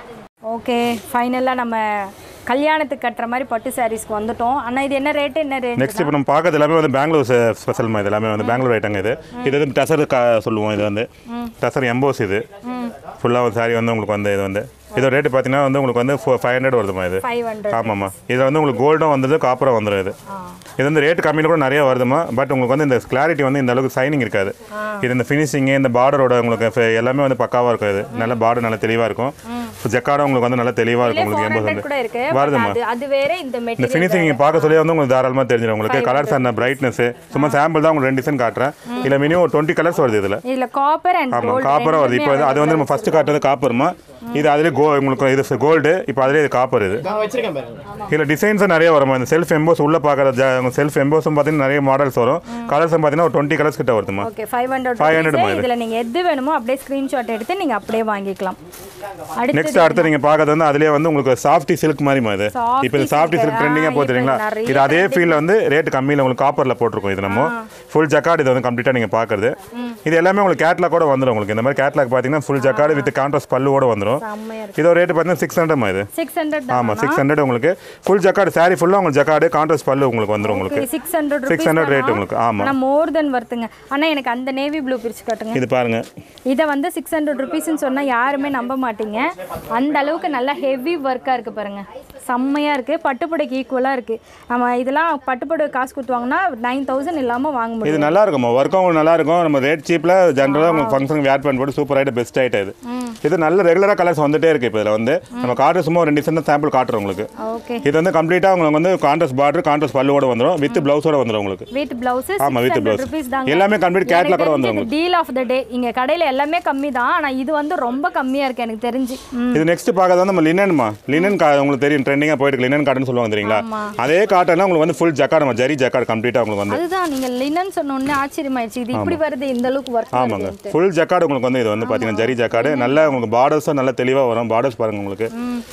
ஓகே ஃபைனலாக நம்ம கல்யாணத்துக்கு கட்டுற மாதிரி பட்டு சாரீஸ்க்கு வந்துட்டோம் ஆனால் இது என்ன ரேட்டு என்ன ரேட் நெக்ஸ்ட் இப்போ நம்ம பார்க்கறது எல்லாமே வந்து பெங்களூர் ஸ்பெஷல் இது எல்லாமே வந்து பெங்களூர் ஐட்டங்க இது வந்து டசர் சொல்லுவோம் இது வந்து டசர் எம்போஸ் இது ஃபுல்லாக சாரி வந்து உங்களுக்கு வந்து இது வந்து இதோட ரேட்டு பார்த்தீங்கன்னா வந்து உங்களுக்கு வந்து 500 வருதுமா இது 500 ஆமாம்மா இதில் வந்து உங்களுக்கு கோல்டும் வந்தது காப்பரும் வந்துடும் இது வந்து ரேட்டு கம்மியில் கூட நிறைய வருதுமா பட் உங்களுக்கு வந்து இந்த கிளாரிட்டி வந்து இந்த அளவுக்கு சைனிங் இருக்காது இது இந்த ஃபினிஷிங்கு இந்த பார்டரோட உங்களுக்கு எல்லாமே வந்து பக்காவாக இருக்கும் இது நல்ல பார்டர் நல்லா தெளிவாக இருக்கும் ஜக்காடும் உங்களுக்கு வந்து நல்லா தெளிவாக இருக்கும் உங்களுக்கு எம்போஸ் வந்து வருதுமா இந்த ஃபினிஷிங் பார்க்க சொல்லி வந்து உங்களுக்கு தாராளமாக தெரிஞ்சிடும் உங்களுக்கு கலர்ஸ் அந்த பிரைட்னஸ் சும்மா சாம்பிள் தான் உங்களுக்கு 2 டிசைன் காட்டுறேன் இதில் மினிமம் ஒரு 20 கலர்ஸ் வருது இதில் காப்பர் அண்ட் ஆமாம் காப்பராக வருது இப்போ அது வந்து நம்ம ஃபஸ்ட்டு காட்டுறது காப்பருமா இது அதிலே உங்களுக்கு இது கோல்டு இப்போ அதிலே இது காப்பர் இது இதில் டிசைன்ஸும் நிறைய வரும் இந்த செல்ஃப் எம்போஸ் உள்ள பார்க்குற செல்ஃப் எம்போஸும் பார்த்தீங்கன்னா நிறைய மாடல்ஸ் வரும் கலர்ஸும் பார்த்தீங்கன்னா ஒரு 20 கலர்ஸ் கிட்ட வருதுமா ஓகே 500 இதில் நீங்கள் எது வேணுமோ அப்படியே ஸ்க்ரீன்ஷாட் எடுத்து நீங்கள் அப்படியே வாங்கிக்கலாம் அடுத்து நீங்கள் பார்க்கறது வந்து அதிலே வந்து உங்களுக்கு சாஃப்டி சில்க் மாதிரிமா இது இப்போ இந்த சாஃப்டி சில்க் ட்ரெண்டிங்காக போகுதுங்களா இது அதே ஃபீல்டில் வந்து ரேட்டு கம்மியில் உங்களுக்கு காப்பரில் போட்டிருக்கோம் இது நம்ம ஃபுல் ஜக்கார்டு இது வந்து கம்ப்ளீட்டாக நீங்கள் பார்க்குறது இது எல்லாமே உங்களுக்கு கேட்லாக் கூட வந்துடும் உங்களுக்கு இந்த மாதிரி கேட்லாக் பார்த்தீங்கன்னா ஃபுல் ஜக்கார்டு வித் கான்ட்ராஸ்ட் பல்லுவோட வந்துடும் இதோட ரேட்டு பார்த்தீங்கன்னா 600 இது 600 ஆமாம் 600 உங்களுக்கு ஃபுல் ஜக்கார்டு சாரி ஃபுல்லாக உங்களுக்கு ஜக்கார்டு கான்ட்ராஸ்ட் பல்லு உங்களுக்கு வந்துடும் உங்களுக்கு 600 ரேட் உங்களுக்கு ஆமாம் மோர் தென் வர்த்துங்க ஆனால் எனக்கு அந்த நேவி ப்ளூ பிரிச்சு காட்டுங்க இது பாருங்க இதை வந்து 600 rupeesன்னு சொன்னால் யாருமே நம்ப மாட்டீங்க அந்த அளவுக்கு நல்லா ஹெவி ஒர்க்காக இருக்குது பாருங்க செம்மையாக இருக்குது பட்டுப்புடைக்கு ஈக்குவலாக இருக்குது நம்ம இதெல்லாம் பட்டுப்புடை காசு கொடுத்துவாங்கன்னா 9000 இல்லாமல் வாங்க முடியும் இது நல்லா இருக்குமா ஒர்க்கும் உங்களுக்கு நல்லா இருக்கும் நம்ம ரேட் சீப்பில் ஜென்ரலாக உங்களுக்கு ஃபங்க்ஷன் வேர் பண்ணி போட்டு சூப்பர் ஆகிட்டு பெஸ்ட் ஆகிட்டு இது நல்ல ரெகுலராக கலர்ஸ் வந்துட்டே இருக்குது இப்போ இதில் வந்து நம்ம காட்டுற சும்மா 2 டிசைன் சாம்பிள் காட்டுறோம் உங்களுக்கு இது வந்து கம்ப்ளீட்டாக உங்களுக்கு வந்து கான்ட்ராஸ்ட் பார்டர் கான்ட்ராஸ்ட் பல்லுவோட வந்துடும் வித் ப்ளவுஸோட வந்துடும் உங்களுக்கு வித் ப்ளவுஸ் ஆமாம் வித் ப்ளவுஸ் எல்லாமே கம்ப்ளீட் கேட்லாக் கூட வந்துடும் உங்களுக்கு டீல் ஆஃப் த டே இங்கே கடையில் எல்லாமே கம்மி தான் ஆனால் இது வந்து ரொம்ப கம்மியாக இருக்குது எனக்கு தெரிஞ்சு இது நெக்ஸ்ட் பார்க்கறது வந்து நம்ம லினன்மா லினன் உங்களுக்கு தெரியும் ட்ரெண்டிங்காக போயிட்டு லினன் காட்டன் சொல்லுவாங்க தெரியுங்களா அதே காட்டன்லாம் உங்களுக்கு வந்து ஃபுல் ஜக்கார்டு ஜரி ஜக்கார்டு கம்ப்ளீட்டாக உங்களுக்கு வந்து அதுதான் நீங்கள் லினன் சொன்னோன்னே ஆச்சரியமாயிடுச்சு இது இப்படி வருது இந்த அளவுக்கு ஒர்க் ஆமாங்க ஃபுல் ஜக்கார்டு உங்களுக்கு வந்து இது வந்து பார்த்தீங்கன்னா ஜரி ஜக்கார்டு நல்ல உங்களுக்கு பார்டர்ஸும் நல்லா தெளிவாக வரும் பார்டர்ஸ் பாருங்க உங்களுக்கு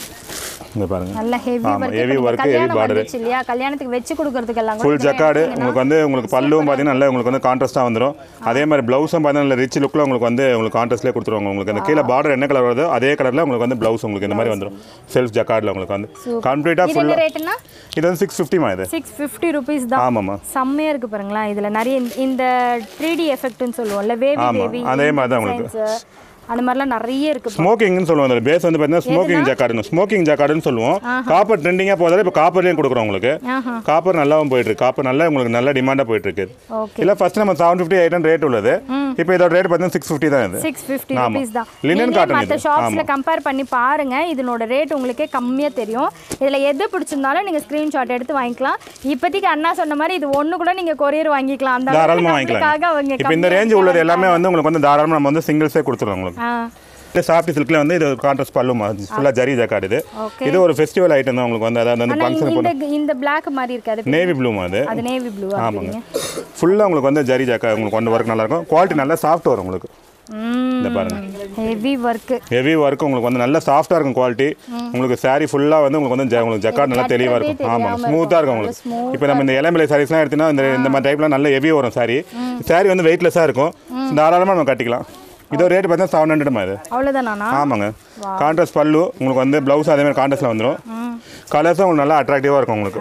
இங்க பாருங்க நல்ல ஹெவி வர்க் ஹெவி பார்டர் இல்லையா கல்யாணத்துக்கு வெச்சு கொடுக்கிறதுக்கு எல்லாம் ஃபுல் ஜக்கார்டு உங்களுக்கு பல்லுவும் பார்த்தீங்கன்னா நல்லா உங்களுக்கு வந்து கான்ட்ராஸ்ட்டாக வந்துடும் அதே மாதிரி ப்ளவுஸும் பார்த்தீங்கன்னா நல்ல ரிச் லுக்கில் உங்களுக்கு வந்து உங்களுக்கு கான்ட்ராஸ்ட்லேயே கொடுத்துருவாங்க உங்களுக்கு அந்த கீழே பார்டர் என்ன கலர் வருதோ அதே கலரில் உங்களுக்கு வந்து ப்ளவுஸ் உங்களுக்கு இந்த மாதிரி வந்துடும் செல்ஃப் ஜக்கார்டில் உங்களுக்கு வந்து கம்ப்ளீட்டாக ஃபுல்லாக ரேட்னா இது வந்து 650 இது 650 rupees தான் ஆமாம்மா செம்மையாக இருக்குது பாருங்களா இதில் நிறைய இந்த 3D எஃபெக்ட்னு சொல்லுவோம்ல வேவி அதே மாதிரி தான் உங்களுக்கு அந்த மாதிரிலாம் நிறைய இருக்கு ஸ்மோக்கிங்னு சொல்லுவோம் அந்த பேஸ் வந்து பார்த்தீங்கன்னா ஸ்மோக்கிங் ஜக்கார்டுன்னு சொல்லுவோம் காப்பர் ட்ரெண்டிங்காக போதால இப்போ காப்பர்லேயும் கொடுக்குறோம் உங்களுக்கு காப்பர் நல்லாவும் போயிட்டு இருக்கு காப்பர் நல்லா உங்களுக்கு நல்ல டிமாண்டாக போயிட்டு இருக்கு இல்லை ஃபர்ஸ்ட் நம்ம 750 800 ரேட் உள்ளது இப்போ இதோட ரேட் பார்த்தீங்கன்னா 650 தான் இது 650 rupees தான் லினன் காட்டன் மற்ற ஷாப்ஸ்ல கம்பேர் பண்ணி பாருங்க இதனோட ரேட் உங்களுக்கே கம்மியா தெரியும் இதுல எது பிடிச்சிருந்தாலும் நீங்க ஸ்கிரீன்ஷாட் எடுத்து வாங்கிக்கலாம் இப்போதைக்கு அண்ணா சொன்ன மாதிரி இது ஒண்ணு கூட நீங்க கொரியர் வாங்கிக்கலாம் அந்த தாராளமாக வாங்கிக்கலாம் இப்போ இந்த ரேஞ்ச் உள்ளது எல்லாமே வந்து உங்களுக்கு வந்து தாராளமாக நம்ம வந்து சிங்கிள்ஸே கொடுத்துருவோம் உங்களுக்கு சாஃப்ட் சில்க்ல வந்து இது கான்ட்ராஸ்ட் பல்லுமா ஃபுல்லா ஜரி ஜக்கார்ட் இது ஒரு ஃபெஸ்டிவல் ஐட்டம் தான் உங்களுக்கு வந்து அதாவது வந்து ஃபங்க்ஷன் போற இந்த Black மாதிரி இருக்காது நேவி ப்ளூமா அது நேவி ப்ளூ ஆமாங்க ஃபுல்லா உங்களுக்கு வந்து ஜரி ஜக்கார்ட் உங்களுக்கு வந்து வர்க் நல்லா இருக்கும் குவாலிட்டி நல்லா சாஃப்ட் வரும் உங்களுக்கு இந்த பாருங்க ஹெவி வர்க் உங்களுக்கு வந்து நல்ல சாஃப்ட்டா இருக்கும் குவாலிட்டி உங்களுக்கு saree ஃபுல்லா வந்து உங்களுக்கு வந்து உங்களுக்கு ஜக்கார்ட் நல்லா தெளிவா இருக்கும் ஆமா ஸ்மூத்தா இருக்கும் உங்களுக்கு இப்போ நம்ம இந்த இளம்பிள்ளை சாரீஸ்லாம் எடுத்தீங்கன்னா இந்த மாதிரி டைப்ல நல்ல ஹெவி வரும் saree வந்து வெயிட்லெஸ்ஸா இருக்கும் தாராளமா நம்ம கட்டிக்கலாம் இதோ ரேட் பார்த்தா 700 இது அவ்வளவுதானா ஆமாங்க கான்ட்ராஸ்ட் பல்லு உங்களுக்கு வந்து ப்ளவுஸ் அதே மாதிரி கான்ட்ராஸ்ட்ல வந்துரும் கலர்ஸும் உங்களுக்கு நல்லா அட்ராக்டிவா இருக்கும் உங்களுக்கு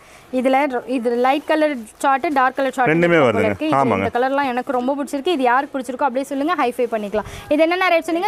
இது light colour chart dark colour chart ரெண்டுமே வருது ஆமாங்க இந்த கலர்லாம் எனக்கு ரொம்ப பிடிச்சிருக்கு இது யாருக்கு பிடிச்சிருக்கோ அப்படியே சொல்லுங்க ஹைஃபை பண்ணிக்கலாம் இது என்னென்ன ரேட் சொன்னீங்க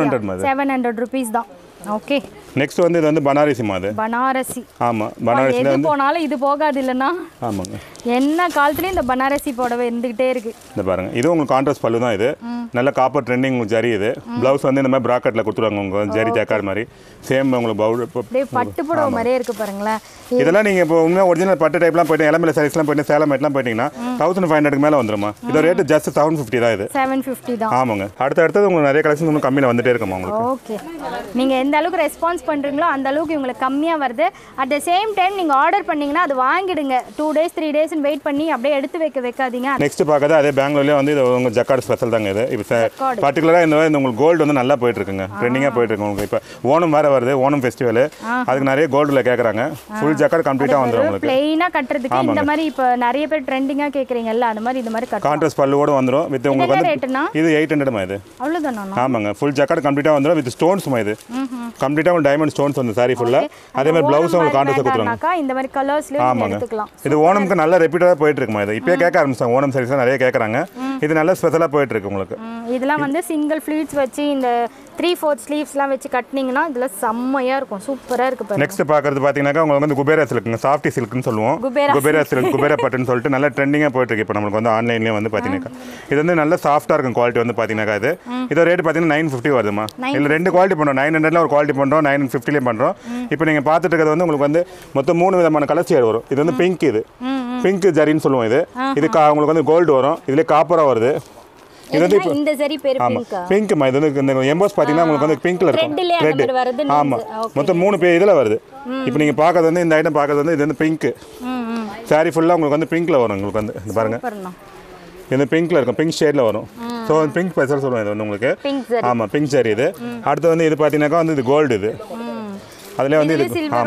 700 rupees தான் ஓகே நெக்ஸ்ட் வந்து இது வந்து பனாரசி ஆமா பனாரசில வந்து போனாலும் இது போகாது இல்லனா ஆமாங்க என்ன காலத்துலயும் இந்த பனாரசி புடவை இருந்துகிட்டே இருக்கு இந்த பாருங்க இது உங்களுக்கு கான்ட்ராஸ்ட் பல்லு தான் இது நல்ல காப்பர் ட்ரெண்டிங் உங்களுக்கு ஜரி இது ப்ளவுஸ் வந்து இந்த மாதிரி பிராக்கெட்ல கொடுத்துருவாங்க உங்களுக்கு ஜரி ஜக்கார்ட் மாதிரி சேம் உங்களுக்கு அப்படியே பட்டு புடவை மாதிரியே இருக்கு பாருங்களேன் இதெல்லாம் நீங்க இப்போ உண்மையா ஒரிஜினல் பட்டு டைப்லாம் போயிட்டு இளம்பிள்ளை சாரீஸ்லாம் போயிட்டு சேலம் மைட்லாம் போயிட்டீங்கன்னா 1500க்கு மேல வந்துருமா இது ரேட் ஜஸ்ட் 750 தான் இது 750 தான் ஆமாங்க அடுத்து உங்களுக்கு நிறைய கலெக்ஷன் உங்களுக்கு கம்மியில வந்துட்டே இருக்குமா உங்களுக்கு ஓகே நீங்க எந்த அளவுக்கு ரெஸ்பான்ஸ் பண்றீங்களோ அந்த அளவுக்கு உங்களுக்கு கம்மியா வருது அட் தி சேம் டைம் நீங்க ஆர்டர் பண்ணீங்கன்னா அது வாங்கிடுங்க 2 days 3 days வெயிட் பண்ணி அப்படியே எடுத்து வைக்காதீங்க நெக்ஸ்ட் பார்க்கறது அதே பெங்களூர்லயே வந்து இது உங்க ஜக்கார்ட் ஸ்பெஷல் தாங்க இது இப்போ பர்టిక్యులரா இந்த உங்களுக்கு கோல்ட் வந்து நல்லா போயிட்டு இருக்குங்க ட்ரெண்டிங்கா போயிட்டு இருக்கு உங்களுக்கு இப்போ ஓணம் வேற வருது ஓணம் ஃபெஸ்டிவல் அதுக்கு நிறைய கோல்ட்ல கேக்குறாங்க ஃபுல் ஜக்கார்ட் கம்ப்ளீட்டா வந்துரும் உங்களுக்கு ப்ளைனா கட்டறதுக்கு இந்த மாதிரி இப்போ நிறைய பேர் ட்ரெண்டிங்கா கேக்குறீங்கல்ல அந்த மாதிரி இந்த மாதிரி கட்டலாம் கான்ட்ராஸ்ட் பல்லுவோட வந்துரும் வித் உங்களுக்கு வந்து இது 800 இது அவ்வளவுதானா ஆமாங்க ஃபுல் ஜக்கார்ட் கம்ப்ளீட்டா வந்துரும் வித் ஸ்டோன்ஸ் இது கம்ப்ளீட்டா உங்களுக்கு டைமண்ட் ஸ்டோன்ஸ் வந்து saree ஃபுல்லா அதே மாதிரி ப்ளவுஸ் உங்களுக்கு கான்ட்ராஸ்ட் கொடுத்துறாங்க இந்த மாதிரி கலர்ஸ்லயே எடுத்துக்கலாம் இது ஓணம்க்கு நல்ல ரெப்யூட்டடா போயிட்டு இருக்குமா இது இப்பவே கேட்க ஆரம்பிச்சாங்க ஓணம் சாரீஸ் நிறைய கேக்குறாங்க இது நல்ல ஸ்பெஷலா போயிட்டு இருக்கு உங்களுக்கு இதெல்லாம் வந்து சிங்கிள் ஃப்ளீட்ஸ் வச்சு இந்த 3/4 ஸ்லீவ்ஸ்லாம் வச்சு கட்டினீங்கன்னா இதுல செம்மையா இருக்கும் சூப்பரா இருக்கு பாருங்க நெக்ஸ்ட் பார்க்கிறது பாத்தீங்கன்னா உங்களுக்கு வந்து குபேரா சில்க்ங்க சாஃப்ட் சில்க்னு சொல்லுவோம் குபேரா சில்க் குபேரா பட்டுன்னு சொல்லிட்டு நல்ல ட்ரெண்டிங்கா போயிட்டு இருக்கு இப்போ நமக்கு வந்து ஆன்லைன்லயே வந்து பாத்தீங்கன்னா இது வந்து நல்ல சாஃப்ட்டா இருக்கும் குவாலிட்டி வந்து பாத்தீங்கன்னா இது ரேட் பாத்தீங்கன்னா 950 வருதுமா இல்ல ரெண்டு குவாலிட்டி பண்றோம் 900ல ஒரு குவாலிட்டி பண்றோம் 950ல பண்றோம் இப்போ நீங்க பாத்துட்டு இருக்கிறது வந்து உங்களுக்கு வந்து மொத்தம் 3 விதமான கலர் ஷேட் வரும் இது வந்து பிங்க் பிங்க் ஜரின்னு சொல்லுவோம் இது உங்களுக்கு வந்து கோல்டு வரும் இதுல காப்பரா வருது இது வந்து இந்த ஜரி பேர் பிங்கா பிங்க்மா இது வந்து இந்த எம்போஸ் பாத்தீங்கன்னா உங்களுக்கு வந்து பிங்க்ல இருக்கும் ரெட் ஆமா மொத்தம் 3 பேர் இதுல வருது இப்போ நீங்க பார்க்கிறது வந்து இந்த ஐட்டம் பார்க்கிறது வந்து இது வந்து பிங்க் saree ஃபுல்லா உங்களுக்கு வந்து பிங்க்ல வரும் உங்களுக்கு வந்து இந்த பாருங்க இது பிங்க்ல இருக்கும் பிங்க் ஷேட்ல வரும் சோ பிங்க் ஸ்பெஷல் சொல்லுவாங்க இது வந்து உங்களுக்கு ஆமா பிங்க் saree இது அடுத்து வந்து இது பாத்தீங்கன்னா வந்து இது கோல்டு இது அதுல வந்து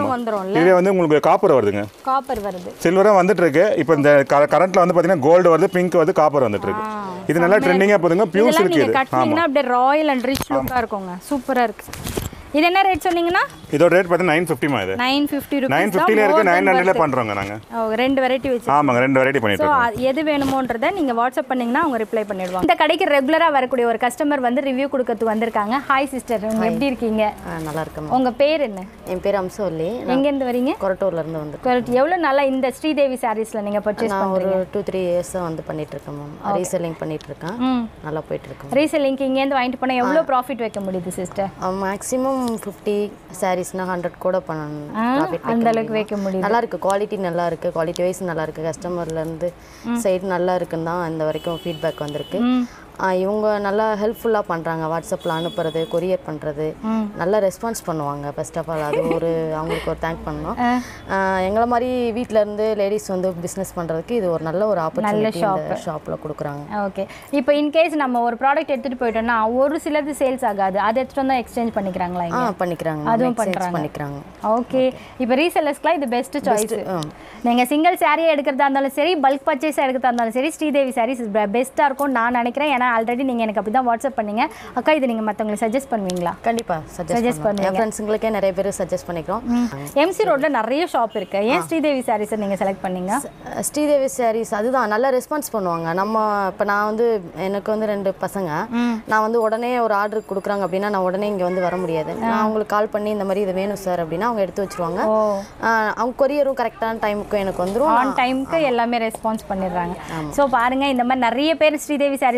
இதுவே வந்து உங்களுக்கு காப்பர் வருதுங்க காப்பர் வருது சில்வரா வந்துட்டு இருக்கு இப்போ இந்த கரண்ட்ல வந்து பாத்தீங்கன்னா கோல்டு வருது பிங்க் வந்து காப்பர் வந்துட்டு இருக்கு இது நல்லா ட்ரெண்டிங்கா போதுங்க பியூர் சில்க் இது கட்டினா அப்படியே ராயல் அண்ட் ரிச் லுக்கா இருக்குங்க சூப்பரா இருக்கு இது என்ன ரேட் சொன்னீங்கன்னா இதோட ரேட் பார்த்தா 950 இது 950 ரூபாய் 950 ல இருக்கு 900 ல பண்றோங்க நாங்க ரெண்டு வெரைட்டி வெச்சு ஆமாங்க ரெண்டு வெரைட்டி பண்ணிட்டு இருக்கோம் சோ எது வேணுமோன்றதை நீங்க வாட்ஸ்அப் பண்ணீங்கன்னா அவங்க ரிப்ளை பண்ணிடுவாங்க இந்த கடைக்கு ரெகுலரா வரக்கூடிய ஒரு கஸ்டமர் வந்து ரிவ்யூ கொடுக்கிறதுக்கு வந்திருக்காங்க ஹாய் சிஸ்டர் நீங்க எப்படி இருக்கீங்க நல்லா இருக்கேன் உங்க பேர் என்ன என் பேர் அம்சவல்லி எங்க இருந்து வரீங்க கொரட்டூர்ல இருந்து வந்து எவ்வளவு நாளா இந்த ஸ்ரீதேவி சாரீஸ்ல நீங்க பர்ச்சேஸ் பண்றீங்க ஒரு 2-3 இயர்ஸ் வந்து பண்ணிட்டு இருக்கேன் மேம் ரீசெல்லிங் பண்ணிட்டு இருக்கேன் நல்லா போயிட்டு இருக்கு ரீசெல்லிங் இங்க இருந்து வாங்கிட்டு போனா எவ்வளவு profit வைக்க முடியுது சிஸ்டர் மேக்ஸिमम 50 சாரீஸ்னா 100 கூட பண்ணனும் profit அந்த அளவுக்கு வைக்க முடியும் நல்லா இருக்கு குவாலிட்டி நல்லா இருக்கு குவாலிட்டி வைஸ் நல்லா இருக்கு கஸ்டமர்ல இருந்து சைடு நல்லா இருக்குன்னு தான் இந்த வரைக்கும் ஃபீட்பேக் வந்திருக்கு இவங்க நல்லா ஹெல்ப்ஃபுல்லா பண்றாங்க வாட்ஸ்அப்ல அனுப்புறது கொரியர் பண்றது நல்ல ரெஸ்பான்ஸ் பண்ணுவாங்க ஃபர்ஸ்ட் ஆஃப் ஆல் அது ஒரு அவங்களுக்கு ஒரு தேங்க் பண்ணனும் எங்கள மாதிரி வீட்ல இருந்து லேடிஸ் வந்து பிசினஸ் பண்றதுக்கு இது ஒரு நல்ல ஒரு ஆப்பர்சூனிட்டி இந்த ஷாப்ல கொடுக்குறாங்க ஓகே இப்போ இன் கேஸ் நம்ம ஒரு ப்ராடக்ட் எடுத்துட்டு போய்ட்டோம்னா ஒரு சிலது சேல்ஸ் ஆகாது அது எடுத்துட்டு வந்து எக்ஸ்சேஞ்ச் பண்ணிக்கறாங்களா இங்க பண்ணிக்கறாங்க அதுவும் பண்ணிக்கறாங்க ஓகே இப்போ ரீசெல்லர்ஸ்க்கு இது பெஸ்ட் சாய்ஸ் நீங்க சிங்கிள் saree எடுக்கிறதா இருந்தாலும் சரி பல்க் பர்ச்சேஸ் எடுக்கிறதா இருந்தாலும் சரி ஸ்ரீதேவி sarees பெஸ்ட்டா இருக்கும் நான் நினைக்கிறேன் ஏனா ஆல்ரெடி நீங்க எனக்கு அப்படி தான் வாட்ஸ்அப் பண்ணீங்க அக்கா இது நீங்க மத்தவங்களுக்கு சஜஸ்ட் பண்ணுவீங்களா கண்டிப்பா சஜஸ்ட் பண்ணுங்க என் ஃப்ரெண்ட்ஸ்ங்களுக்கே நிறைய பேர் சஜஸ்ட் பண்ணிக்கிறோம் எம்சி ரோட்ல நிறைய ஷாப் இருக்கு ஏன் ஸ்ரீதேவி sarees நீங்க செலக்ட் பண்ணீங்க ஸ்ரீதேவி sarees அதுதான் நல்ல ரெஸ்பான்ஸ் பண்ணுவாங்க நம்ம இப்ப நான் வந்து எனக்கு வந்து 2 பசங்க நான் வந்து உடனே ஒரு ஆர்டர் கொடுக்குறாங்க அப்படினா நான் உடனே இங்க வந்து வர முடியாது நான் உங்களுக்கு கால் பண்ணி இந்த மாதிரி இது வேணும் சார் அப்படினா அவங்க எடுத்து வச்சிருவாங்க அவங்க கொரியரும் கரெக்ட்டான டைமுக்கு எனக்கு வந்துரும் ஆன் டைமுக்கு எல்லாமே ரெஸ்பான்ஸ் பண்ணிடுறாங்க சோ பாருங்க இந்த மாதிரி நிறைய பேர் ஸ்ரீதேவி sareesல இருந்து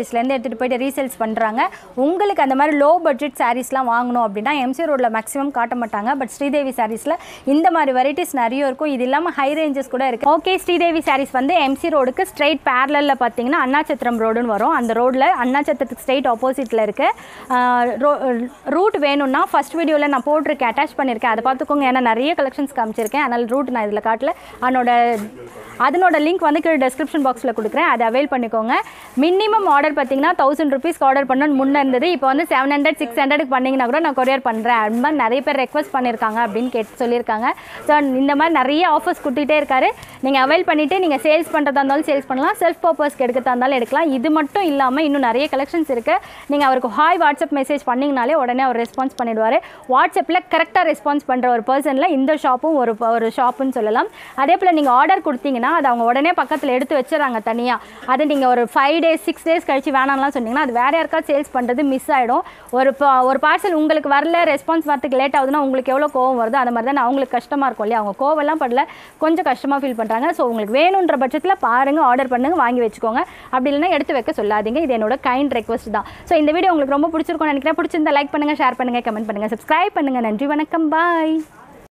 எடுத்துகிட்டு போயிட்டு ரீசேல்ஸ் பண்ணுறாங்க. உங்களுக்கு அந்த மாதிரி லோ பட்ஜெட் சாரீஸ்லாம் வாங்கணும் அப்படின்னா எம்சி ரோடில் மேக்ஸிமம் காட்ட மாட்டாங்க. பட் ஸ்ரீதேவி சாரீஸில் இந்த மாதிரி வெரைட்டிஸ் நிறைய இருக்கும். இது இல்லாமல் ஹை ரேஞ்சஸ் கூட இருக்குது. ஓகே, ஸ்ரீதேவி சாரீஸ் வந்து எம்சி ரோடுக்கு ஸ்ட்ரெயிட் பேரலில் பார்த்தீங்கன்னா அண்ணாச்சத்திரம் ரோடுன்னு வரும். அந்த ரோடில் அண்ணாச்சத்திரத்துக்கு ஸ்ட்ரெயிட் ஆப்போசிட்டில் இருக்குது. ரூட் வேணும்னா ஃபஸ்ட் வீடியோவில் நான் போட்டிருக்கேன், அட்டாச் பண்ணியிருக்கேன், அதை பார்த்துக்கோங்க. ஏன்னா நிறைய கலெக்ஷன்ஸ் காமிச்சிருக்கேன். அதனால் ரூட் நான் இதில் காட்டல. அதனோட லிங்க் வந்து கீழே டிஸ்கிரிப்ஷன் பாக்ஸில் கொடுக்குறேன், அதை அவைல் பண்ணிக்கோங்க. மினிமம் ஆர்டர் பார்த்தீங்கன்னா 1000 rupeesக்கு ஆர்டர் பண்ணணும்னு முன்னே இருந்தது. இப்போ வந்து 700 600க்கு பண்ணிங்கன்னா கூட நான் கொரியர் பண்ணுறேன். அது மாதிரி நிறைய பேர் ரெக்வஸ்ட் பண்ணியிருக்காங்க அப்படின்னு சொல்லியிருக்காங்க. ஸோ இந்த மாதிரி நிறைய ஆஃபர்ஸ் கொடுத்துட்டே இருக்காரு. நீங்கள் அவைல் பண்ணிவிட்டு நீங்கள் சேல்ஸ் பண்ணுறதா இருந்தாலும் சேல்ஸ் பண்ணலாம், செல்ஃப் பர்பஸ்க்கு எடுக்கிறதா இருந்தாலும் எடுக்கலாம். இது மட்டும் இல்லாமல் இன்னும் நிறைய கலெக்ஷன்ஸ் இருக்குது. நீங்கள் அவருக்கு ஹாய் வாட்ஸ்அப் மெசேஜ் பண்ணிங்கனாலே உடனே அவர் ரெஸ்பான்ஸ் பண்ணிடுவார். வாட்ஸ்அப்பில் கரெக்டாக ரெஸ்பான்ஸ் பண்ணுற ஒரு பர்சனில் இந்த ஷாப்பும் ஒரு ஷாப்புன்னு சொல்லலாம். அதே போல் நீங்கள் ஆர்டர் கொடுத்தீங்கன்னா அது அவங்க உடனே பக்கத்தில் எடுத்து வச்சுறாங்க தனியாக. அது நீங்கள் ஒரு 5 days 6 days கழிச்சு வேணாம்லாம் சொன்னீங்கன்னா அது வேறு யாருக்காவது சேல்ஸ் பண்ணுறது மிஸ் ஆகிடும். ஒரு பார்சல் உங்களுக்கு வரல, ரெஸ்பான்ஸ் வரதுக்கு லேட் ஆகுதுன்னா உங்களுக்கு எவ்வளோ கோவம் வருது, அந்த மாதிரி தான் அவங்களுக்கு கஷ்டமாக இருக்கும் இல்லையா. அவங்க கோவெல்லாம் படல, கொஞ்சம் கஷ்டமாக ஃபீல் பண்ணுறாங்க. ஸோ உங்களுக்கு வேணுன்ற பட்சத்தில் பாருங்கள், ஆர்டர் பண்ணுங்கள், வாங்கி வச்சுக்கோங்க. அப்படி இல்லைன்னா எடுத்து வைக்க சொல்லாதீங்க. இது என்னோட கைண்ட் ரெக்வஸ்ட் தான். ஸோ இந்த வீடியோ உங்களுக்கு ரொம்ப பிடிச்சிருக்கும்னு நினைக்கிறேன். பிடிச்சிருந்தா லைக் பண்ணுங்கள், ஷேர் பண்ணுங்கள், கமெண்ட் பண்ணுங்கள், சப்ஸ்கிரைப் பண்ணுங்கள். நன்றி, வணக்கம், பாய்.